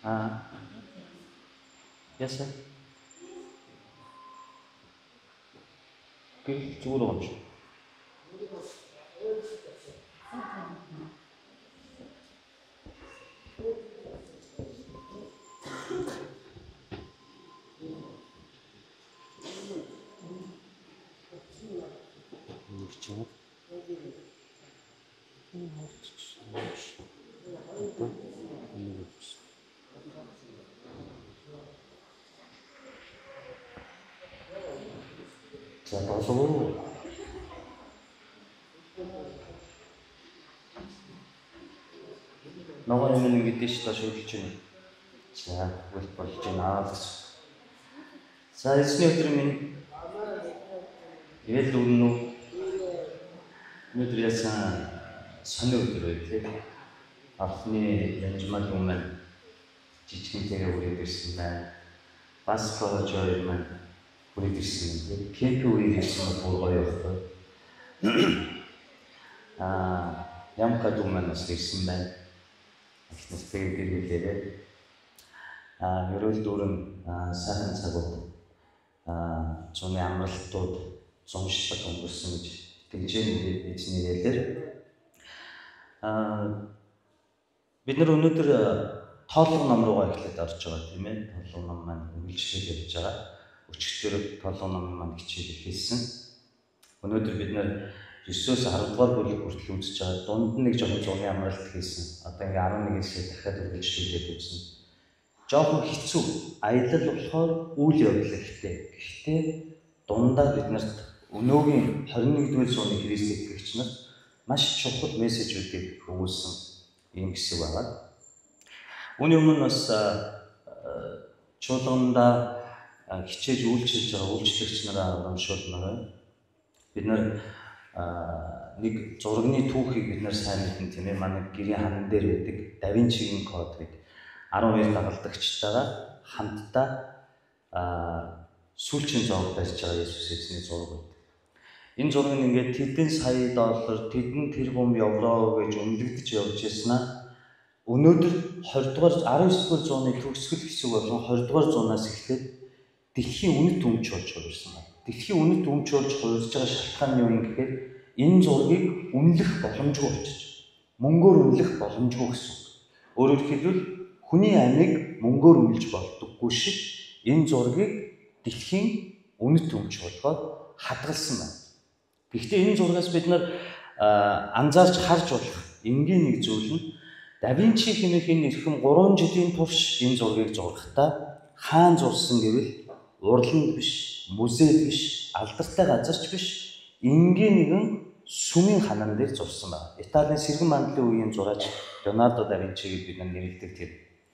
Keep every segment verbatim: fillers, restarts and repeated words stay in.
Uh, yes, sir. Okay, two launch. За болов. Ногоон юм ингэдэж ш та шилжиж байна. За, үл болж байна. За, эзний өдөр минь ивэл дүрнү өнөөдөр ясан сони өдөр байлээ. Анхны янжмал юм маань жижигнэтэйгээ үрээд ирсэн байна. Бас college хоёр маань үрээд ирсэн юм. Кемп үрээд ирсэн бол гоё явах. Аа, ямка дүмэн бас ирсэн байна. Ихнээс тэгэргэлээрээ аа, ерөөл дүүрэн сайхан цагууд аа, зуны амралтууд зуншлаг өнгөрсөн гэж тэгжээ эзний нэрээр аа, бид нар өнөөдөр тоолго ном руугаа эхлээд орж байгаа тийм ээ. Тоолго ном маань үргэлжлээд явж байгаа. Өчигдөр тоолго номын маань хичээл эхэлсэн. Өнөөдөр бид нар Есүс арав дугаар бүлэг хүртэл үзэж байгаа. Дунд нь нэг жоохон зуны амралт хийсэн. Одоо ингээ арван нэгээс дахиад үргэлжлүүлээд үзсэн. Жоохон хэцүү. Аялал болохоор үйл явдал ихтэй. Гэхдээ дундаа бид нарт өнөөгийн хорин нэгдүгээр зууны Христ итгэгч нар маш чухал мессежүүдийг өгүүлсэн юм хэсэг байгаа. Үүний өмнө бас чуулганда хичээж үйлчилж байгаа үйлчлэгч нараа урамшуулмаар бид нар нэг зургийн түүхийг бид нар сайн мэдэн тийм ээ. Манай гэрийн хан дээр байдаг Да Винчигийн код гэдэг арван хоёр дагалдагчтайгаа хамтдаа сүүлчийн зураг барьж байгаа Есүс эзний зураг байдаг. Энэ зураг нь ингээд тэдэн сая доллар, тэдэн тэрбум евро гэж үнэлэгдэж явж яснаа өнөөдөр двадцать дугаар арван есдүгээр зууны төгсгөл хэсэг болон двадцать дугаар зуунаас эхлээд дэлхийн үнэт өмч болж хувирсан байна. Дэлхийн үнэт өмч болж хувирж байгаа шалтгаан нь юу юм гэхээр энэ зургийг үнэлэх боломжгүй болчих. Мөнгөөр үнэлэх боломжгүй гэсэн. Өөрөөр хэлбэл хүний амийг мөнгөөр үнэлж болдоггүй шиг энэ зургийг дэлхийн үнэт өмч болгоод хадгалсан байна. Гэхдээ энэ зургаас бид нар анзаарч харж болох энгийн нэг зүйл нь Да Винчи хэмээх энэ эрхэм гурван жилийн турш энэ зургийг зургахдаа хаан зурсан гэвэл урланд биш, музейд биш, алдартай газарч биш, энгийн нэгэн сүмийн ханан дээр зурсан байна. Италийн сэргэн мандлын үеийн зураач Леонардо да Винчиг бид нар нэрлэдэг тэр.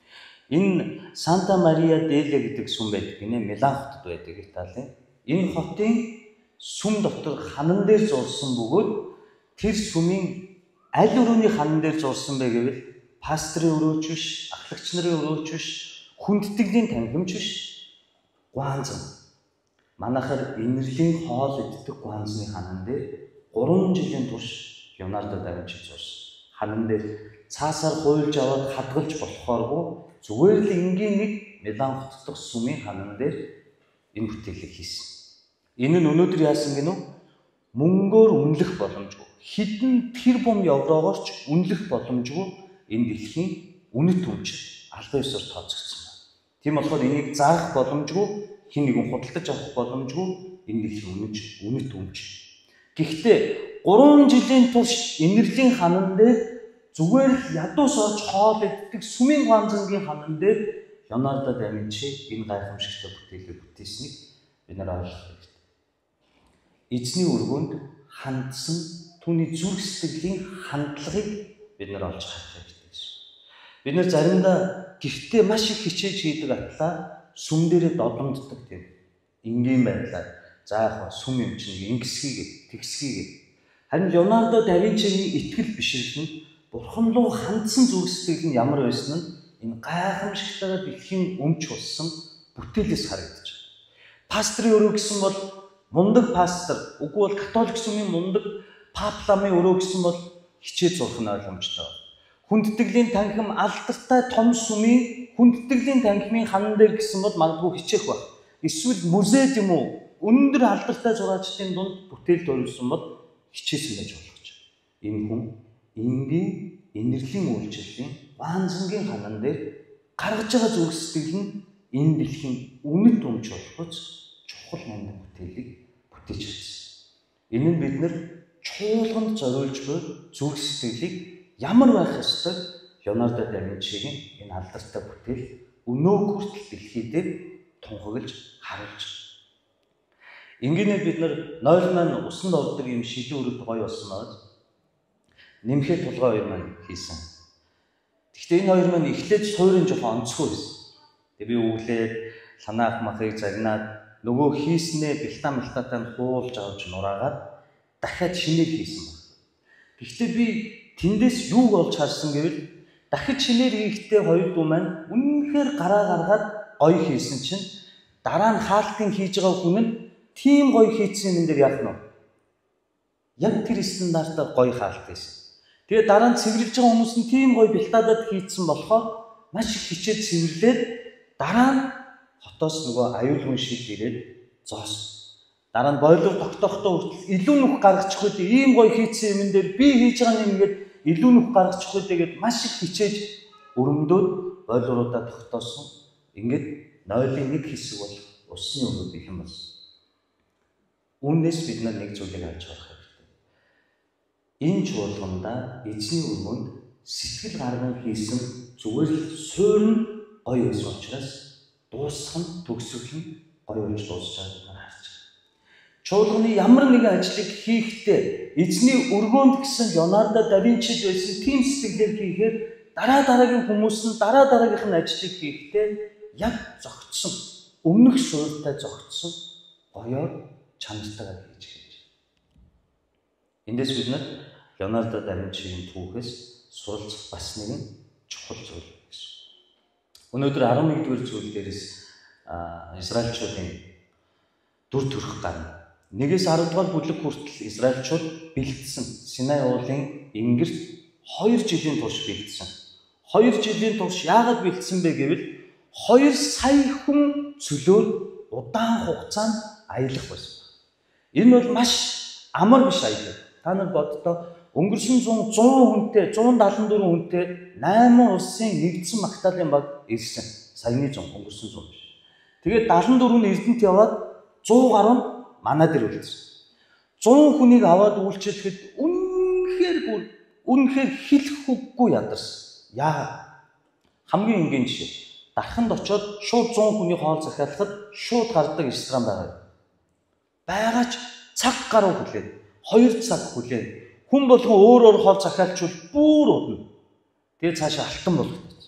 Энэ Санта Мария деле гэдэг сүм байдаг гинэ, Милан хотод байдаг Италийн. Энэ хотын сүм дотор ханан дээр зурсан бөгөөд тэр сүмийн аль өрөөний ханан дээр зурсан бэ гэвэл пастрын өрөөч биш, ахлагч нарын өрөөч биш, хүндэтгэлийн танхимч биш, гуанзан. Манайхаар инэрлийн хоол иддэг гуанзны ханан дээр гурван жилийн турш Леонардо да Винчи зурсан. Ханан дээр цаасаар хуйлж аваад хадгалж болохооргүй зүгээр л энгийн нэг Милан хот дахь сүмийн ханан дээр энэ бүтээлийг хийсэн. Энэ нь өнөөдөр яасан гэнэ үү? Мөнгөөр үнэлэх боломжгүй. Хэдэн тэрбум еврогоорч үнэлэх боломжгүй энэ дэлхийн үнэт өмчөд албан ёсоор тооцогдсон байна. Тийм болохоор энийг заах боломжгүй, хэн нэгэн худалдаж авах боломжгүй энэ дэлхийн үнэт үнэт өмч. Гэхдээ гурван жилийн турш инэрлийн ханан дээр зүгээр л ядуус орж хоол иддэг сүмийн гуанзангийн ханан дээр Леонардо да Винчи энэ гайхамшигтай бүтээлийг бүтээснийг бид нар ойлгох хэрэгтэй. Эзний өргөнд хандсан түүний зүрх сэтгэлийн хандлагыг бид нар олж харах хэрэгтэй. Бид нар заримдаа гэртээ маш их хичээж хийдэг атлаа сүм дээрээ додомддог тийм энгийн байдлаар за яг сүм юм чинь ингэсгийг тэгсгийг. Харин Леонардо да Винчигийн итгэл бишрэл нь Бурхан руу хандсан зүрх сэтгэл нь ямар байсан нь энэ гайхамшигтайгаар дэлхийн өмч болсон бүтээлээс харагдаж байна. Пастрын өрөө гэсэн бол мундаг пастор, үгүй бол католик сүмийн мундаг пап ламын өрөө гэсэн бол хичээж зурх нь ойлгомжтой. Хүндэтгэлийн танхим алдартай том сүмийн хүндэтгэлийн танхимын хаан дээр гэсэн бол магадгүй хичээх баг. Эсвэл музейд юм уу өндөр алдартай зураачдын дунд бүтээл төрүүлсэн бол хичээсэн байж болох ч. Энэ хүн энгийн инэрлийн үйлчлэлийн Ванзангийн ханан дээр гаргаж байгаа зүрх сэтгэл нь энэ дэлхийн үнэт өмч болгоц чухал намын бүтээлийг бүтээж чадсан. Энэ нь бид нар чуулганд зориулж буй зүрх сэтгэлийг ямар байх ёстой Леонардо да Винчигийн энэ алдартай бүтээл өнөө хүртэл дэлхий дээр тунхаглаж харуулж. Ингээнээр бид нар нойл маань усанд ордог юм шилэн өрөлт гоё болсон байна. Нэмхээ тулгай хоёр маань хийсэн. Гэхдээ энэ хоёр маань эхлээд суурин жоохон онцгүй байсан. Тэгээ би өглээд санаах махыг загнаад нөгөө хийснээ бэлтаа мэлтаатай нь хуулж авч нураагаад дахиад шинээр хийсэн байна. Гэхдээ би тэндээс юуг олж харсан гэвэл дахид шинээр хийхдээ хоёр дүү маань үнэнхээр гараа гаргаад гоё хийсэн чинь дараа нь хаалтын хийж байгаа хүн нь тийм гоё хийсэн юм дээр яах нь вэ? Яг тэр стандартаар гоё хаалт байсан. Тэгээ дараа нь цэвэрлж байгаа хүмүүс нь тийм гоё бэлтаадад хийцэн болохоор маш их хичээд цэвэрлээд дараа нь хотоос нөгөө аюулгүй шиг ирээд зоосон. Дараа нь бойлор тогтохдоо хүртэл илүү нүх гаргачих үед ийм гоё хийцэн юм дээр би хийж байгаа юм ингээд илүү нүх гаргачих үед гээд маш их хичээж өрөмдөөд бойлоруудаа тогтоосон. Ингээд нойлын нэг хэсэг бол усны өрөө бэлэн болсон. Үүнээс бид нар нэг зүйлийг харж харах хэрэгтэй. Энэ чуулганда эзний өрөөнд сэтгэл гарган хийсэн зүгээр л суурь нь гоё байсан учраас дуусах нь төгсгөл нь гоё болж дуусах гэж харж байна. Чуулганы ямар нэгэн ажлыг хийхдээ эзний өргөөнд гэсэн Леонардо да Винчид байсан тийм сэтгэлээр хийхээр дараа дараагийн хүмүүс нь дараа дараагийнх нь ажлыг хийхдээ яг зогтсон, өмнөх суурьтай зогтсон гоёор чанартайгаар хийж хийж. Эндээс бид нар Леонардо да Винчигийн түүхээс суралцах бас нэгэн чухал зүйл байсан. Өнөөдөр арван нэгдүгээр зүйл дээрээс Израильчуудын дүр төрх гарна. Нэгээс арав дугаар бүлэг хүртэл Израильчууд бэлдсэн Синай уулын ингэрт хоёр жилийн турш бэлдсэн. Хоёр жилийн турш яагаад бэлдсэн бэ гэвэл хоёр сая хүн цөлөөр удаан хугацаанд аялах байсан. Энэ бол маш амар биш аялал. Та нар боддоо өнгөрсөн зуун хүнтэй, зуун даалан дөрвөн хүнтэй найман улсын нэгдсэн Магдалины баг ирсэн. Саяны зуун өнгөрсөн зуун биш. Тэгээд даалан дөрвөн Эрдэнэт яваад зуун гаруй манай дээр үлдсэн. зуун хүнийг аваад үйлчлэхэд үнэхээр бүр үнэхээр хэлэх үггүй ядарсан. Яа? Хамгийн энгийн жишээ. Дарханд очиод шууд зуун хүний хоол захиалахад шууд гардаг ресторан байгаа. Байгаач цаг гаруй хүлээд, хоёр цаг хүлээд хүн болгон өөр өөр хоол захиалчвал бүр удна. Тэгээ цаашаа алтан болгочихсон.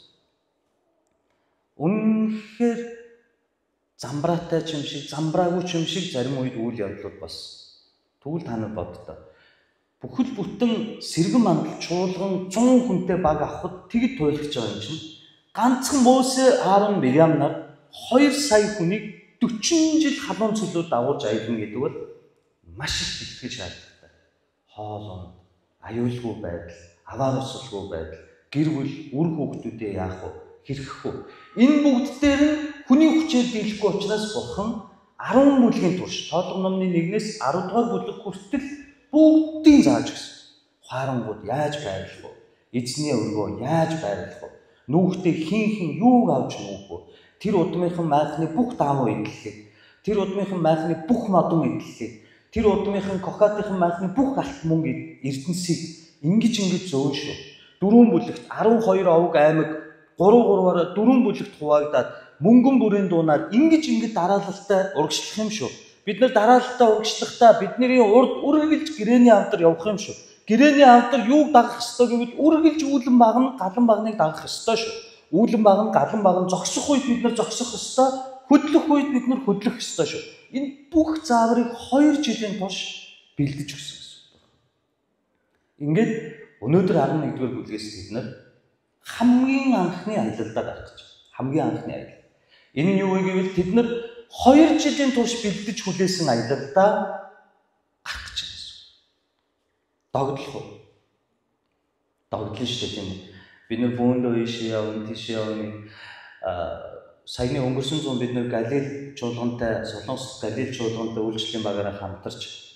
Үнэхээр замбраатай ч юм шиг, замбраагүй ч юм шиг зарим үед үйл явдлууд болсон. Тэгвэл та нар боддоо. Бүхэл бүтэн сэргэн мандал чуулган зуун хүнтэй баг авахд тэгэд туйлгаж байгаа юм чинь ганцхан Мосе, Аарон, Мириам нар хоёр сая хүнийг дөрвөн жил халуун цөлөөр дагуулж аялна гэдэг бол маш их бэлтгэл шаардлагатай. Хоол унд, аюулгүй байдал, аваа усалгүй байдал, гэр бүл, үр хүүхдүүдээ яах вэ? Хэрэгэх үү? Энэ бүгд дээр нь хүний хүчээр дийлэхгүй учраас Бурхан арван бүлгийн турш тоолго номны нэгнээс арав дугаар бүлэг хүртэл бүгдийг зааж өгсөн. Харангууд яаж байрлах вэ? Эзний өргөө яаж байрлах вэ? Нүүхтэй хин хин юуг авч нүүх вэ? Тэр удмынхан майхны бүх даавуу идэлхийг, тэр удмынхан майхны бүх модон идэлхийг, тэр удмынхан кокатынхан майхны бүх алт мөнгө эрдэнсийг ингэж ингэж зөөн шүү. Дөрвөн бүлэгт арван хоёр овог аймаг гурав гурваараа дөрвөн бүлэгт хуваагдаад мөнгөн бүрийн дуунаар ингэж ингэж дараалалтай урагшлах юм шүү. Бид нар дараалалтай урагшлахдаа бидний урд үргэлж гэрээний авдар явах юм шүү. Гэрээний авдар юуг дагах ёстой гэвэл үргэлж үүлэн багна галан багныг дагах ёстой шүү. Үүлэн багна галан багна зогсох үед бид нар зогсох ёстой, хөдлөх үед бид нар хөдлөх ёстой шүү. Энэ бүх зааврыг хоёр жилийн турш бэлдэж өгсөн гэсэн. Ингээд өнөөдөр арван нэгдүгээр бүлгээс бид нар хамгийн анхны аялалдаа гарах гэж байна. Хамгийн анхны аялал. Энэ нь юу вэ гэвэл тэд нар хоёр жилийн турш бэлдэж хүлээсэн аялалдаа гарах гэж байна. Догдлох уу? Догдлон шүү дээ тийм үү? Бид нар бөөндөө ийшээ явна, тийшээ явна. саяны өнгөрсөн зуун бид нэр Галил чуулгантай Солонгос Галил чуулгантай үйлчлэлийн багаараа хамтарч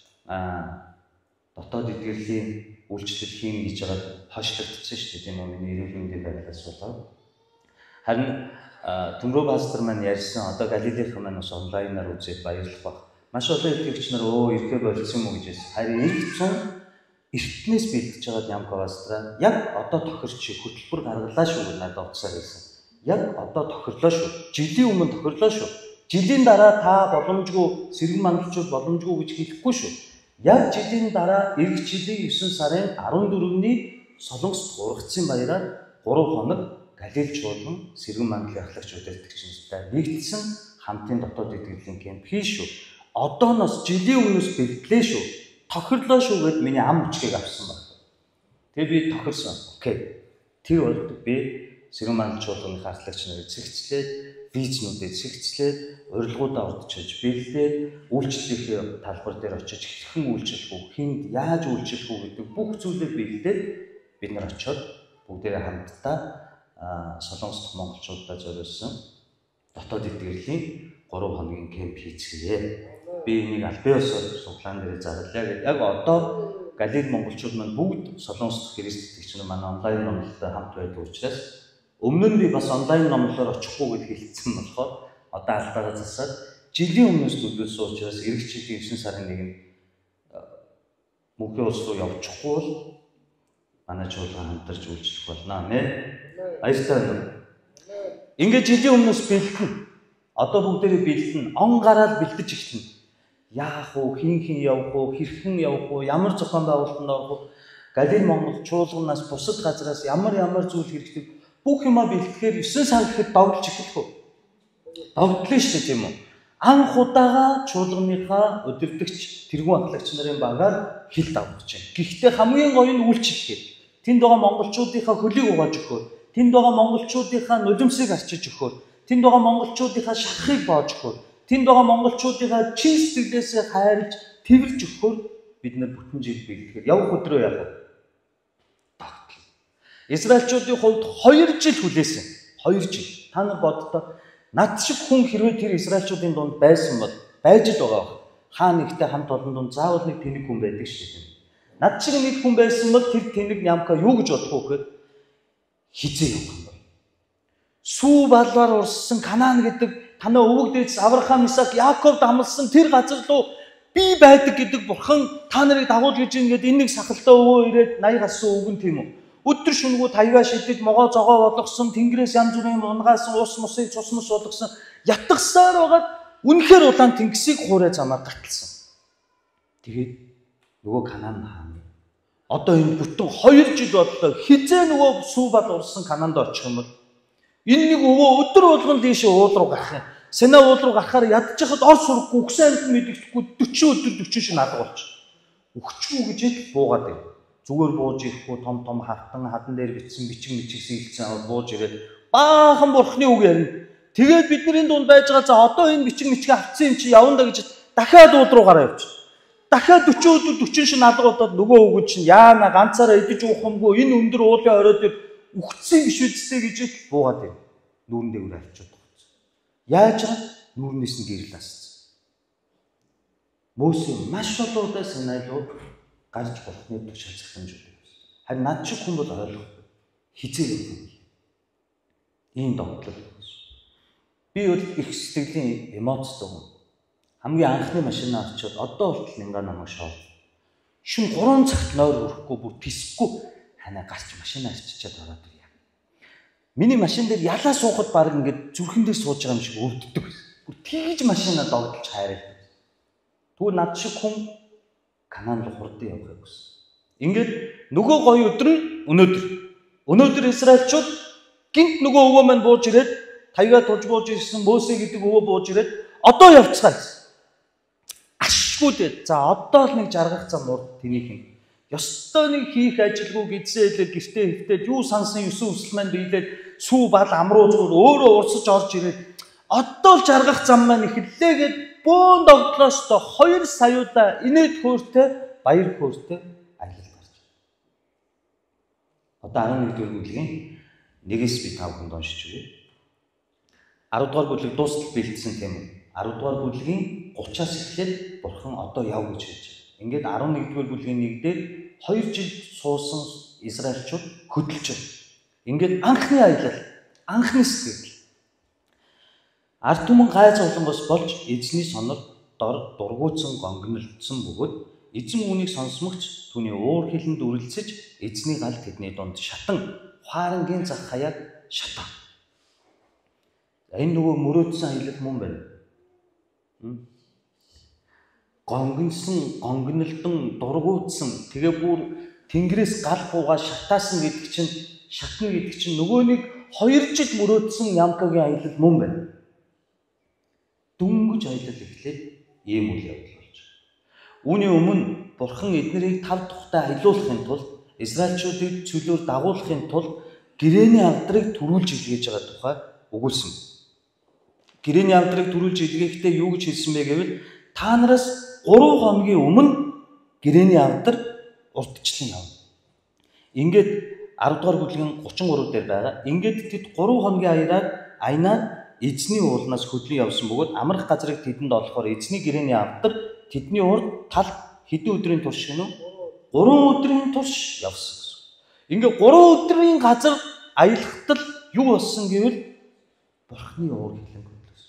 дотоод эдгэрлийн үйлчлэл хийн гэж байгаа хойшлогдсон шүү дээ тийм үү миний эрүүл мэндийн байдлаас болоод. Харин Төмрөө пастор маань ярьсан одоо Галилийнхан маань бас онлайнаар үзээд баярлах баг. Маш олон итгэгч нар өө ирэхэ болцсон юм уу гэж хэлсэн. Харин эрт цун эртнээс бэлдэж байгаа Ямка пастраа яг одоо тохирч хөтөлбөр гаргалаа шүү гэж надад утсаар хэлсэн. Яг одоо тохирлоо шүү. Жилийн өмнө тохирлоо шүү. Жилийн дараа та боломжгүй сэргэн мангалчууд боломжгүй гэж хэлэхгүй шүү. Яг жилийн дараа эх жилийн евдэн сарын арван дөрөвний Солонгост ургацсан баяраар гурав хоног Галил чуулган сэргэн мангалын ахлагч удирдагчтай нэгдсэн хамтын дотоод эдгэрлэлийн кемп хийн шүү. Одооноос жилийн өмнөөс бэлтлээ шүү. Тохирлоо шүү гэд миний ам хүчгийг авсан байна. Тэгээ би тохирсон. Окей. Тэр бол би сэргэн мангалын чуулганы ахлагч нарыг цэгцлээд, визнүүдэд цэгцлээд, урилгуудаа урдчилж бэлдээд, үйлчлэлийн талбар дээр очиж хэрхэн үйлчлэх үү, хүнд яаж үйлчлэх үү гэдэг бүх зүйлээ бэлдээд бид нар очиод бүгдээрээ хамтдаа Солонгос монголчуудаа зориулсан дотоод эдгэрлийн гурав хоногийн кемп хийцгээе. Би энийг Альбиосоор суглаан дээр зарлаа гэдэг. Яг одоо Галил монголчууд маань бүгд Солонгос Христ итгэгч нар манай онлайн номлолтой хамт байдаг учраас өмнө нь би бас онлайн номлолоор очихгүй гэж хэлсэн болохоор одоо алдаагаа засаад жилийн өмнөөс төлөвлөсөн учраас эх жилийн евдэн сарын нэгэн мөнхийн улс руу явчихгүй бол манай чуулган хамтарч үйлчлэх болно нэ. Баярлалаа. Ингээд жилийн өмнөөс бэлдэн. Одоо бүгдээрээ бэлдэн. Он гараад бэлдэж эхэлнэ. Яах вэ? Хин хин явах вэ? Хэрхэн явах вэ? Ямар зохион байгуулалтанд орох вэ? Галил Монгол чуулганаас бусад газраас ямар ямар зүйл хэрэгтэй бүх юмаа бэлтгэхээр евдэн сар гэхэд догдолж эхэлэх үү? Догдлоо шүү дээ тийм үү? Анх удаага чуулганыхаа удирдагч тэргүүн ахлагч нарын багаар хил давж байна. Гэхдээ хамгийн гоё нь үйлчлэхээр тэнд байгаа монголчуудынхаа хөлийг угааж өгөхөөр, тэнд байгаа монголчуудынхаа нулимсыг арчиж өгөхөөр, тэнд байгаа монголчуудынхаа шахахыг боож өгөхөөр, тэнд байгаа монголчуудынхаа чин сэтгэлээсээ хайрлж, тэрвэрж өгөхөөр бид нар бүтэн жил бэлтгэхээр явах өдрөө яах вэ? Догтлоо. Израильчуудын хувьд хоёр жил хүлээсэн. хоёр жил. Та нар боддоо над шиг хүн хэрвээ тэр израильчуудын дунд байсан бол байж л байгаа баг. Хаа нэгтэй хамт олон дунд заавал нэг тэнэг хүн байдаг шүү дээ. Над шиг нэг хүн байсан бол тэр тэнэг Ямка юу гэж бодох вэ гэхээр хизээ явах юм байна. Сүү балваар урссан Канаан гэдэг танай өвөг дээдс Авраам, Исаак, Яаковд амласан тэр газар руу би байдаг гэдэг бурхан та нарыг дагуул гэж ингээд энэ нэг сахалтай өвөө ирээд наяг асан өвгөн тийм үү. Өдөр шөнөгөө таяга шидэж могоо зогоо болгосон, тэнгэрээс янз бүрийн унгаасан ус мусыг цус мус болгосон, ятгсаар байгаад үнэхээр улаан тэнгисийг хуурай замаар гаталсан. Тэгээд нөгөө Канаан хаан одоо энэ бүтэн хоёр жил бодлоо хизээ нөгөө сүү бал урсан Канаанд очих юм бол энэ нэг өвөө өдөр болгон дээшээ уул руу гарах юм. Сэнэ уул руу гарахаар ядж хахад ор сурахгүй үхсэн амьд мэддэхгүй дөрвөн өдөр дөрвөн шин алга болчих. Өгчгүй гэж л буугаад байв. Зүгээр бууж ирэхгүй том том хартан хадан дээр бичсэн бичиг мичиг сэлцэн аваад бууж ирээд баахан бурхны үг ярина. Тэгээд бидний дунд байж байгаа за одоо энэ бичиг мичиг авцсан юм чи явна да гэж дахиад ууд руу гараа явчих. Дахиад дөрвөн өдөр дөрвөн шин алга болоод нөгөө үг чинь яана ганцаараа идэж уухамгүй энэ өндөр уулын орой дээр үхсэн биш үсттэй гэж л буугаад байв. Нүүрэн дээр авчиад байгаа. Яаж байгаа? Нүүрнээс нь гэрэл асцсан. Мөсө маш олон удаа санаалууд гарч болохны тушаал захимж үлээ. Харин над шиг хүн бол ойлгохгүй. Хизээ юм. Ийм догтлол байсан. Би бол их сэтгэлийн эмоцтой хүн. Хамгийн анхны машинаа авчиад одоо болтол ингээ намайг шоо. Шин гурван цагт нойр өрөхгүй бүр писэхгүй ханаа гарч машинаа авчичаад ороод ирье. Миний машин дээр ялаа суухад баг ингээд зүрхэн дээр сууж байгаа юм шиг өвддөг. Бүр тийж машинаа догдолж хайраад. Тэгвэл над шиг хүн Канаан руу хурдан явах гэсэн. Ингээд нөгөө гоё өдөр нь өнөөдөр. Өнөөдөр Израильчууд гинт нөгөө өвөө маань бууж ирээд таяга тулж бууж ирсэн Мөсө гэдэг өвөө бууж ирээд одоо явцгаа гэсэн. Ашгүй дээ. За одоо л нэг жаргах зам урд тэнийх юм. Ёстой нэг хийх ажилгүй гидсээлээ гэртээ хөвтөд юу сансан юусэн өсөл маань биелээд сүү бал амруу зүгээр өөрөө урсаж орж ирээд одоо л жаргах зам маань эхэллээ гэд бөөн догтлоос то хоёр саяуда инээд хөөртэй баяр хөөртэй аялал гарч. Одоо арван нэгдүгээр бүлгийн нэгээс би тав хүнд уншиж өгье. арав дугаар бүлэг дуустал бэлдсэн тийм үү? арав дугаар бүлгийн гураваас эхлээд Бурхан одоо яв гэж хэлж байна. Ингээд арван нэгдүгээр бүлгийн нэгдээр хоёр жил суусан Израильчууд хөдөлж байна. Ингээд анхны аялал, анхны сэтгэл. Ард түмэн гайз улангос болж эзний сонор дор дургуутсан гонгнолдсон бөгөөд эзэн үүнийг сонсмогч түүний уур хилэнд үрэлцэж эзний гал тэдний дунд шатан хуарангийн зах хаяаг шатаа. Энэ нөгөө мөрөөдсөн аялал мөн байна. Гонгнсон, гонгнолдон, дургуутсан тэгээ бүр тэнгэрээс гал буугаа шатаасан гэдэг чинь шатна гэдэг чинь нөгөө нэг хоёр жил мөрөөдсөн Ямкагийн аялал мөн байна. Дүнгэж аялал эхлээд ийм үйл явдал болж байна. Үүний өмнө Бурхан эднэрийг тав тухтай аялуулахын тулд Израильчуудыг цөлөөр дагуулахын тулд гэрээний авдрыг төрүүлж илгээж байгаа тухай өгүүлсэн. Гэрээний авдрыг төрүүлж илгээхдээ юу гэж хэлсэн бэ гэвэл та нараас гурван хоногийн өмнө гэрээний авдар урдчлан явна. Ингээд арав дугаар бүлгийн гучин гурав дээр байгаа. Ингээд тэд гурван хоногийн аяраар айнаад эзний уулнаас хөдлөн явсан бөгөөд амрах газрыг тэдэнд олохоор эзний гэрээний авдар тэдний урд тал хэдэн өдрийн турш гэнэ үү? гурван өдрийн турш явсан гэсэн. Ингээд гурван өдрийн газар аялахтал юу болсон гэвэл Бурханы уур хилэн хөдлөсөн.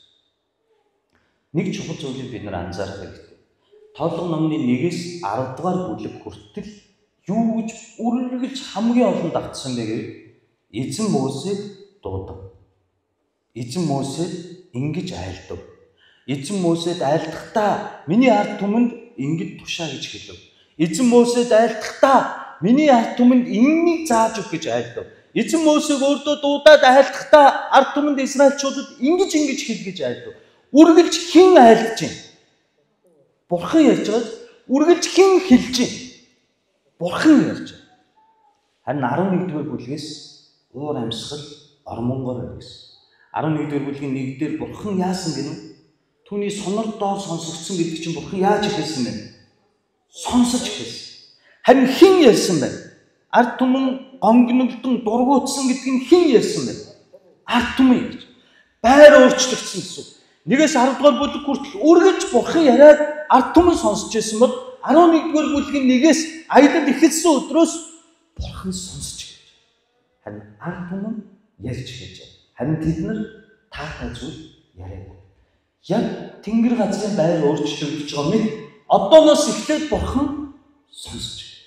Нэг чухал зүйлийг бид нар анзаарах хэрэгтэй. Тоолго номны нэгээс арав дугаар бүлэг хүртэл юу гэж үргэлж хамгийн олон давтсан бэ гэвэл эзэн Мосед дуудаг. Эзэн Мосед ингэж айлдав. Эзэн Мосед айлдахдаа миний ард түмэнд ингэж тушаа гэж хэлв. Эзэн Мосед айлдахдаа миний ард түмэнд иннийг зааж өг гэж айлдав. Эзэн Мосег өөртөө дуудаад айлдахдаа ард түмэнд Израильчуудад ингэж ингэж хэл гэж айлдав. Үргэлж хэн айлдж байна? Бурхан ярьж байгаа. Үргэлж хэн хэлж байна? Бурхан ярьж байна. Харин арав нэгдүгээр бүлгээс уур амьсгал ормонгоор байсан. арав нэгдүгээр бүлгийн нэгдээр Бурхан яасан гэнэ? Түүний сонор доор сонсогдсон гэдэг чинь Бурхан яаж ихэлсэн бэ? Сонсож ихэлсэн. Харин хэн ярьсан бэ? Ард түмэн гонгнолдон дургуутсан гэдэг нь хэн ярьсан бэ? Ард түмэн ярьж. Байр өөрчлөгдсөн гэсэн. Нэгээс арав дугаар бүлэг хүртэл үргэлж Бурхан яриад ард түмэн сонсож байсан бол арав нэгдүгээр бүлгийн нэгээс аялал эхэлсэн өдрөөс Бурхан сонсож эхэлж. Харин ард түмэн ярьж эхэлж. Харин тэд нар таатай зүйл яриаг. Яг тэнгэр газрын байр өөрчлөгдөж байгаа мэт одооноос эхлээд Бурхан сонсож байна.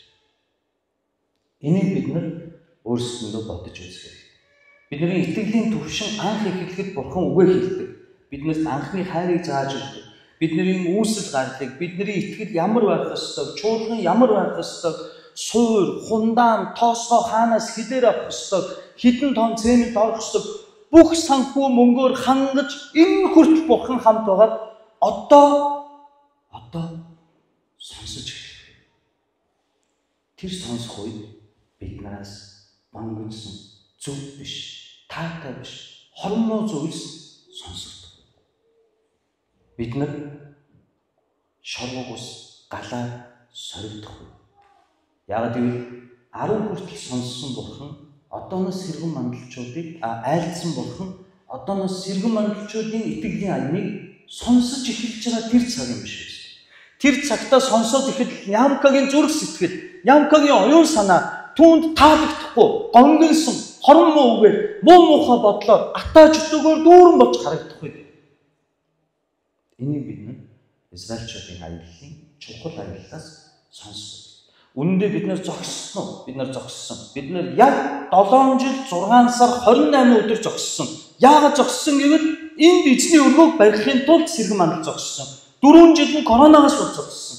Энийг бид нар өөрсдөндөө бодож үзэх хэрэгтэй. Бидний итгэлийн төвшин анх эхлэхэд Бурхан үгээ хэлдэг. Биднээс анхны хайрыг зааж өгдөг. Бидний үүсэл гарлыг, бидний итгэл ямар байх ёстой, чуулган ямар байх ёстой, суур, хундаан, тоосгоо хаанаас хідээр авах ёстой, хідэн тон цэнэлд орох ёстой. Бүх санхүү мөнгөөр хангаж энэ хүртэл Бурхан хамт байгаад одоо одоо сонсож эхэлв. Тэр сонсох үед биднээс бангонсон зөв биш, таатай биш, хормоо зүйлс сонсогдов. Бид нар шоргоос галаа соригдох. Яг гэвэл арав хүртэл сонссон Бурхан одооноос сэргэн мандалчуудыг айлдсан Бурхан одооноос сэргэн мандалчуудын итгэлийн аяныг сонсож эхэлж байгаа тэр цаг юм биш үү? Тэр цагтаа сонсоод ихэд Ямкагийн зүрх сэтгэл, Ямкагийн оюун санаа түүнд таалагдахгүй, гонгонсон, хорон муу үгээр, муу муухай бодлоор атааж өтөгөөр дүүрэн болж харагдах үед. Энийг бид нар Израильчуудын аяллаа чухал аяллаас сонссон. Үнэндээ бид нар зогссон уу? Бид нар зогссон. Бид нар яг долоон жил зургаан сар хорин найман өдөр зогссон. Яагаад зогссон гэвэл энд эзний өргөөг барихын тулд сэргэн мандал зогссон. дөрвөн жил нь коронавигоос зогссон.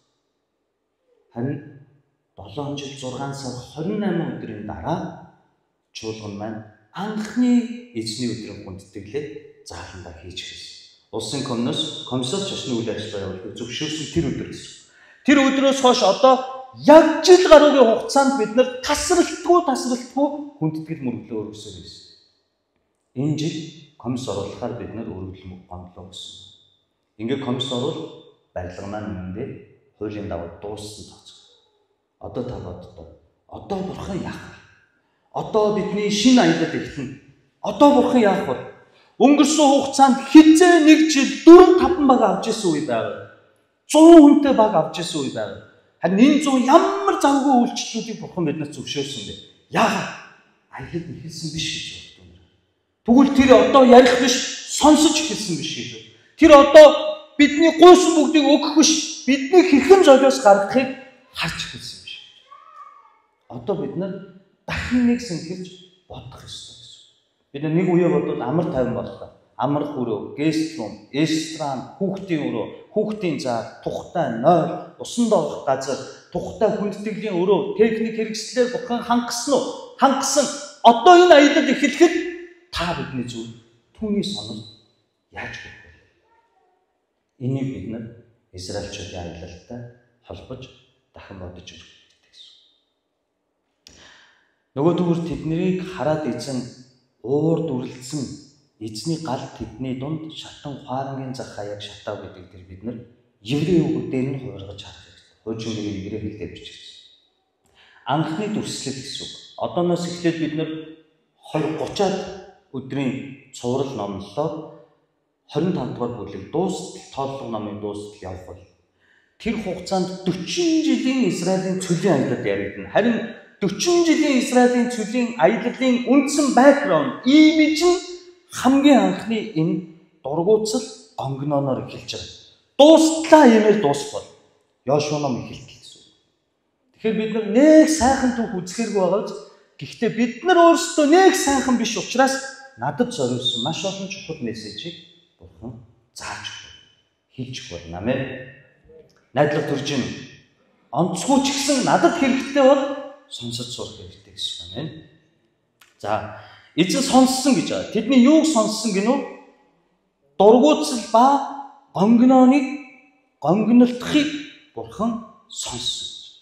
Харин долоон жил зургаан сар хорин найман өдрийн дараа чуулган маань анхны эзний өдрийн хүндэтгэлээ зааландаа хийж эхэлсэн. Улсын комноос комиссар шашны үйл ажиллагаа явуулдаг зөвшөөрсөн тэр өдөр гэсэн. Тэр өдрөөс хойш одоо яг жил гаруйгийн хугацаанд бид нар тасралтгүй тасралтгүй хүндэтгэл мөрөглөө өргөсөөр байсан. Энэ жил комисс оруулахаар бид нар өргөдөл гомдлоо гэсэн. Ингээ комисс оруул барилга маань үнэндээ хуулийн дагуу дууссан тооцоо. Одоо та боддоо. Одоо Бурхан яах вэ? Одоо бидний шинэ аялал эхэлнэ. Одоо Бурхан яах вэ? өнгөрсөн хугацаанд хизээ нэг жил дөрөв таван баг авч ирсэн үе байгаа. зуун хүнтэй баг авч ирсэн үе байгаа. Харин энэ зуун ямар завгүй үйлчлэлүүдийг Бурхан биднээс зөвшөөрсөн бэ? Яагаад? Аялал эхэлсэн биш гэж байна. Тэгвэл тэр одоо ярих биш, сонсож эхэлсэн биш гэж байна. Тэр одоо бидний гуйсан бүгдийг өгөх биш, бидний хэрхэн золиос гаргахыг харж эхэлсэн биш. Одоо бид нар дахин нэг сэнгэрж бодох ёстой гэсэн. Бид нэг үе бодвол амар тайван боллоо. Амар хүрөө, гест рум, эстран, хүүхдийн өрөө, хүүхдийн заа, тухтай нойр, усан доогох газар, тухтай хүндэтгэлийн өрөө, техник хэрэгслээр Бурхан хангасан уу? Хангасан. Одоо энэ аялал эхлэхэд та бидний зүйл түүний сонор яаж болох вэ? Энийг бид нар Израильчуудын аялалтай холбож дахин бодож үзэх гэсэн. Нөгөө түгүр тэднийг хараад эзэн уур дүрлэлсэн эзний гал тэдний дунд шатан хуарангийн зах хаяг шатав гэдэг тэр бид нар еврей үгүүдээр нь хуургаж харах хэрэгтэй. Хуучин еврей хэлээр бичигдсэн. Анхны дүрслэл гэсэн үг. Одооноос эхлээд бид нар двадцать гурваад өдрийн цуврал номлолоо двадцать пенк дугаар бүлэг дуустал тооллого номын дуустал явах бол тэр хугацаанд forty жилийн Израилийн цөлийн аялал яригдана. Харин forty жилийн Израилийн цөлийн аяллалын үндсэн бэкграунд имиж нь хамгийн анхны энэ дургуутсал гонгнооноор эхэлж байгаа. Дуустлаа юмэр дуусбол Йошуа ном эхэлдэг гэсэн. Тэгэхээр бид нар нэг сайхан түүх үзэхэргүй байгааз гэхдээ бид нар өөрсдөө нэг сайхан биш учраас надад зориулсан маш олон чухал мессежийг Бурхан зааж өгнө. Хэлж болно. Амен. Найдлага төрж ийн. Онцгүй ч гэсэн надад хэрэгтэй бол сонсож сурах хэрэгтэй гэсэн юм. Амен. За, эзэн сонссон гэж байгаа. Тэдний юуг сонссон гинөө? Дургуутсал ба гонгнооныг гонгнолтохыг Бурхан сонссон.